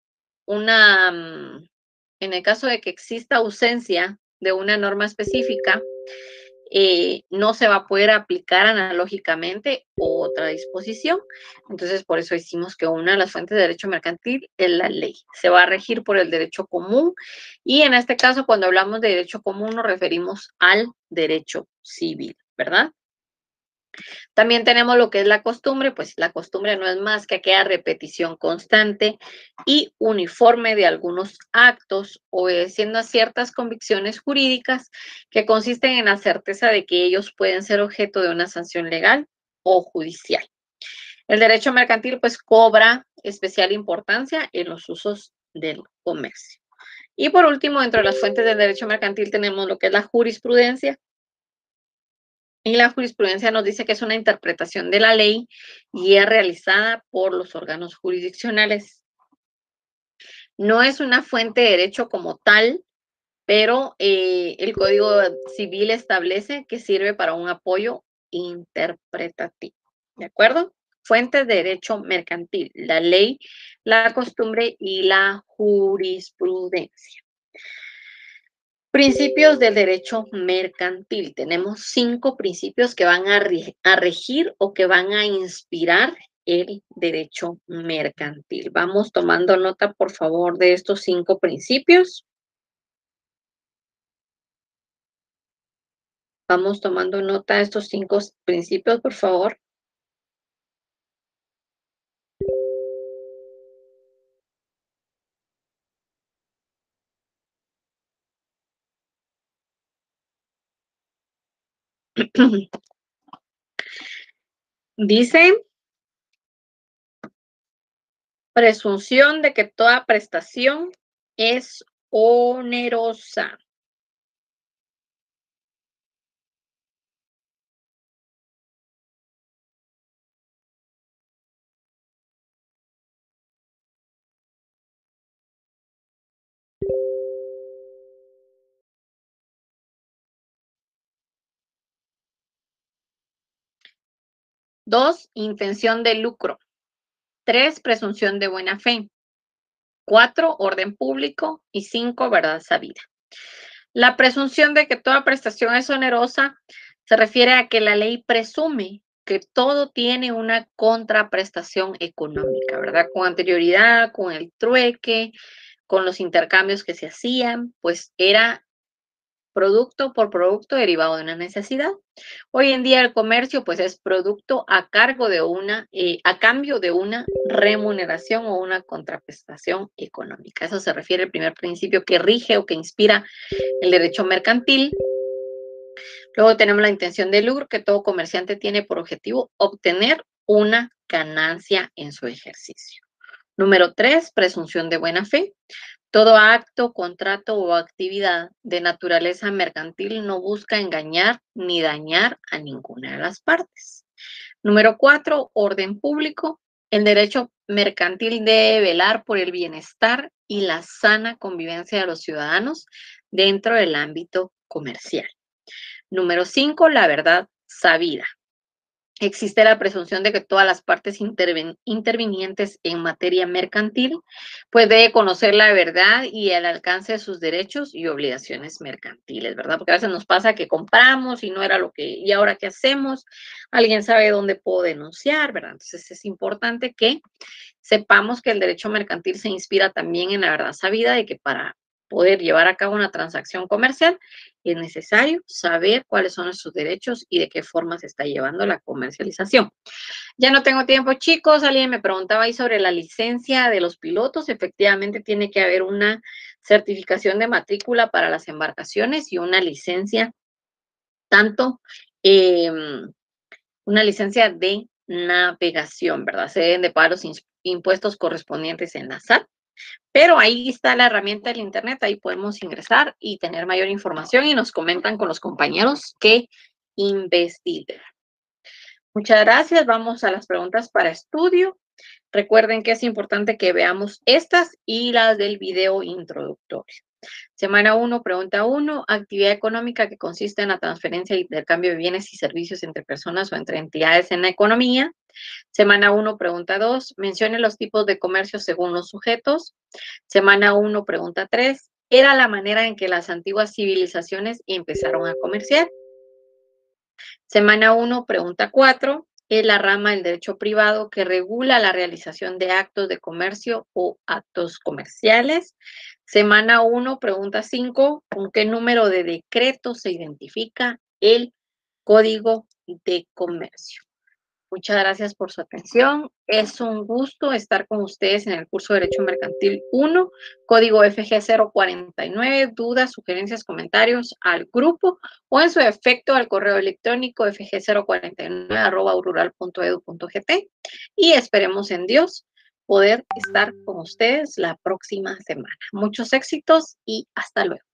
en el caso de que exista ausencia de una norma específica, no se va a poder aplicar analógicamente otra disposición. Entonces, por eso decimos que una de las fuentes de derecho mercantil es la ley. Se va a regir por el derecho común y en este caso, cuando hablamos de derecho común, nos referimos al derecho civil, ¿verdad? También tenemos lo que es la costumbre, pues la costumbre no es más que aquella repetición constante y uniforme de algunos actos, obedeciendo a ciertas convicciones jurídicas que consisten en la certeza de que ellos pueden ser objeto de una sanción legal o judicial. El derecho mercantil pues cobra especial importancia en los usos del comercio. Y por último, dentro de las fuentes del derecho mercantil tenemos lo que es la jurisprudencia, y la jurisprudencia nos dice que es una interpretación de la ley y es realizada por los órganos jurisdiccionales. No es una fuente de derecho como tal, pero el Código Civil establece que sirve para un apoyo interpretativo. ¿De acuerdo? Fuentes de derecho mercantil, la ley, la costumbre y la jurisprudencia. Principios del derecho mercantil. Tenemos 5 principios que van a regir o que van a inspirar el derecho mercantil. Vamos tomando nota, por favor, de estos 5 principios. Vamos tomando nota de estos 5 principios, por favor. Dice, presunción de que toda prestación es onerosa. Dos, intención de lucro. 3, presunción de buena fe. 4, orden público. Y 5, verdad sabida. La presunción de que toda prestación es onerosa se refiere a que la ley presume que todo tiene una contraprestación económica, ¿verdad? Con anterioridad, con el trueque, con los intercambios que se hacían, pues era producto por producto derivado de una necesidad. Hoy en día el comercio pues es producto a cargo de a cambio de una remuneración o una contraprestación económica. Eso se refiere al primer principio que rige o que inspira el derecho mercantil. Luego tenemos la intención de lucro, que todo comerciante tiene por objetivo obtener una ganancia en su ejercicio. Número 3, presunción de buena fe. Todo acto, contrato o actividad de naturaleza mercantil no busca engañar ni dañar a ninguna de las partes. Número 4, orden público. El derecho mercantil debe velar por el bienestar y la sana convivencia de los ciudadanos dentro del ámbito comercial. Número 5, la verdad sabida. Existe la presunción de que todas las partes intervinientes en materia mercantil pues debe conocer la verdad y el alcance de sus derechos y obligaciones mercantiles, ¿verdad? Porque a veces nos pasa que compramos y no era lo que, ¿y ahora qué hacemos? Alguien sabe dónde puedo denunciar, ¿verdad? Entonces es importante que sepamos que el derecho mercantil se inspira también en la verdad sabida de que para poder llevar a cabo una transacción comercial es necesario saber cuáles son nuestros derechos y de qué forma se está llevando la comercialización. Ya no tengo tiempo, chicos. Alguien me preguntaba ahí sobre la licencia de los pilotos. Efectivamente, tiene que haber una certificación de matrícula para las embarcaciones y una licencia, tanto una licencia de navegación, ¿verdad? Se deben de pagar los impuestos correspondientes en la SAT. Pero ahí está la herramienta del internet, ahí podemos ingresar y tener mayor información y nos comentan con los compañeros que investigan. Muchas gracias, vamos a las preguntas para estudio. Recuerden que es importante que veamos estas y las del video introductorio. Semana 1, pregunta 1, actividad económica que consiste en la transferencia e intercambio de bienes y servicios entre personas o entre entidades en la economía. Semana 1, pregunta 2, mencione los tipos de comercio según los sujetos. Semana 1, pregunta 3, era la manera en que las antiguas civilizaciones empezaron a comerciar. Semana 1, pregunta 4, es la rama del derecho privado que regula la realización de actos de comercio o actos comerciales. Semana 1, pregunta 5, ¿con qué número de decreto se identifica el Código de Comercio? Muchas gracias por su atención. Es un gusto estar con ustedes en el curso de Derecho Mercantil 1, código FG 049. Dudas, sugerencias, comentarios al grupo o en su efecto al correo electrónico fg049@urural.edu.gt. Y esperemos en Dios poder estar con ustedes la próxima semana. Muchos éxitos y hasta luego.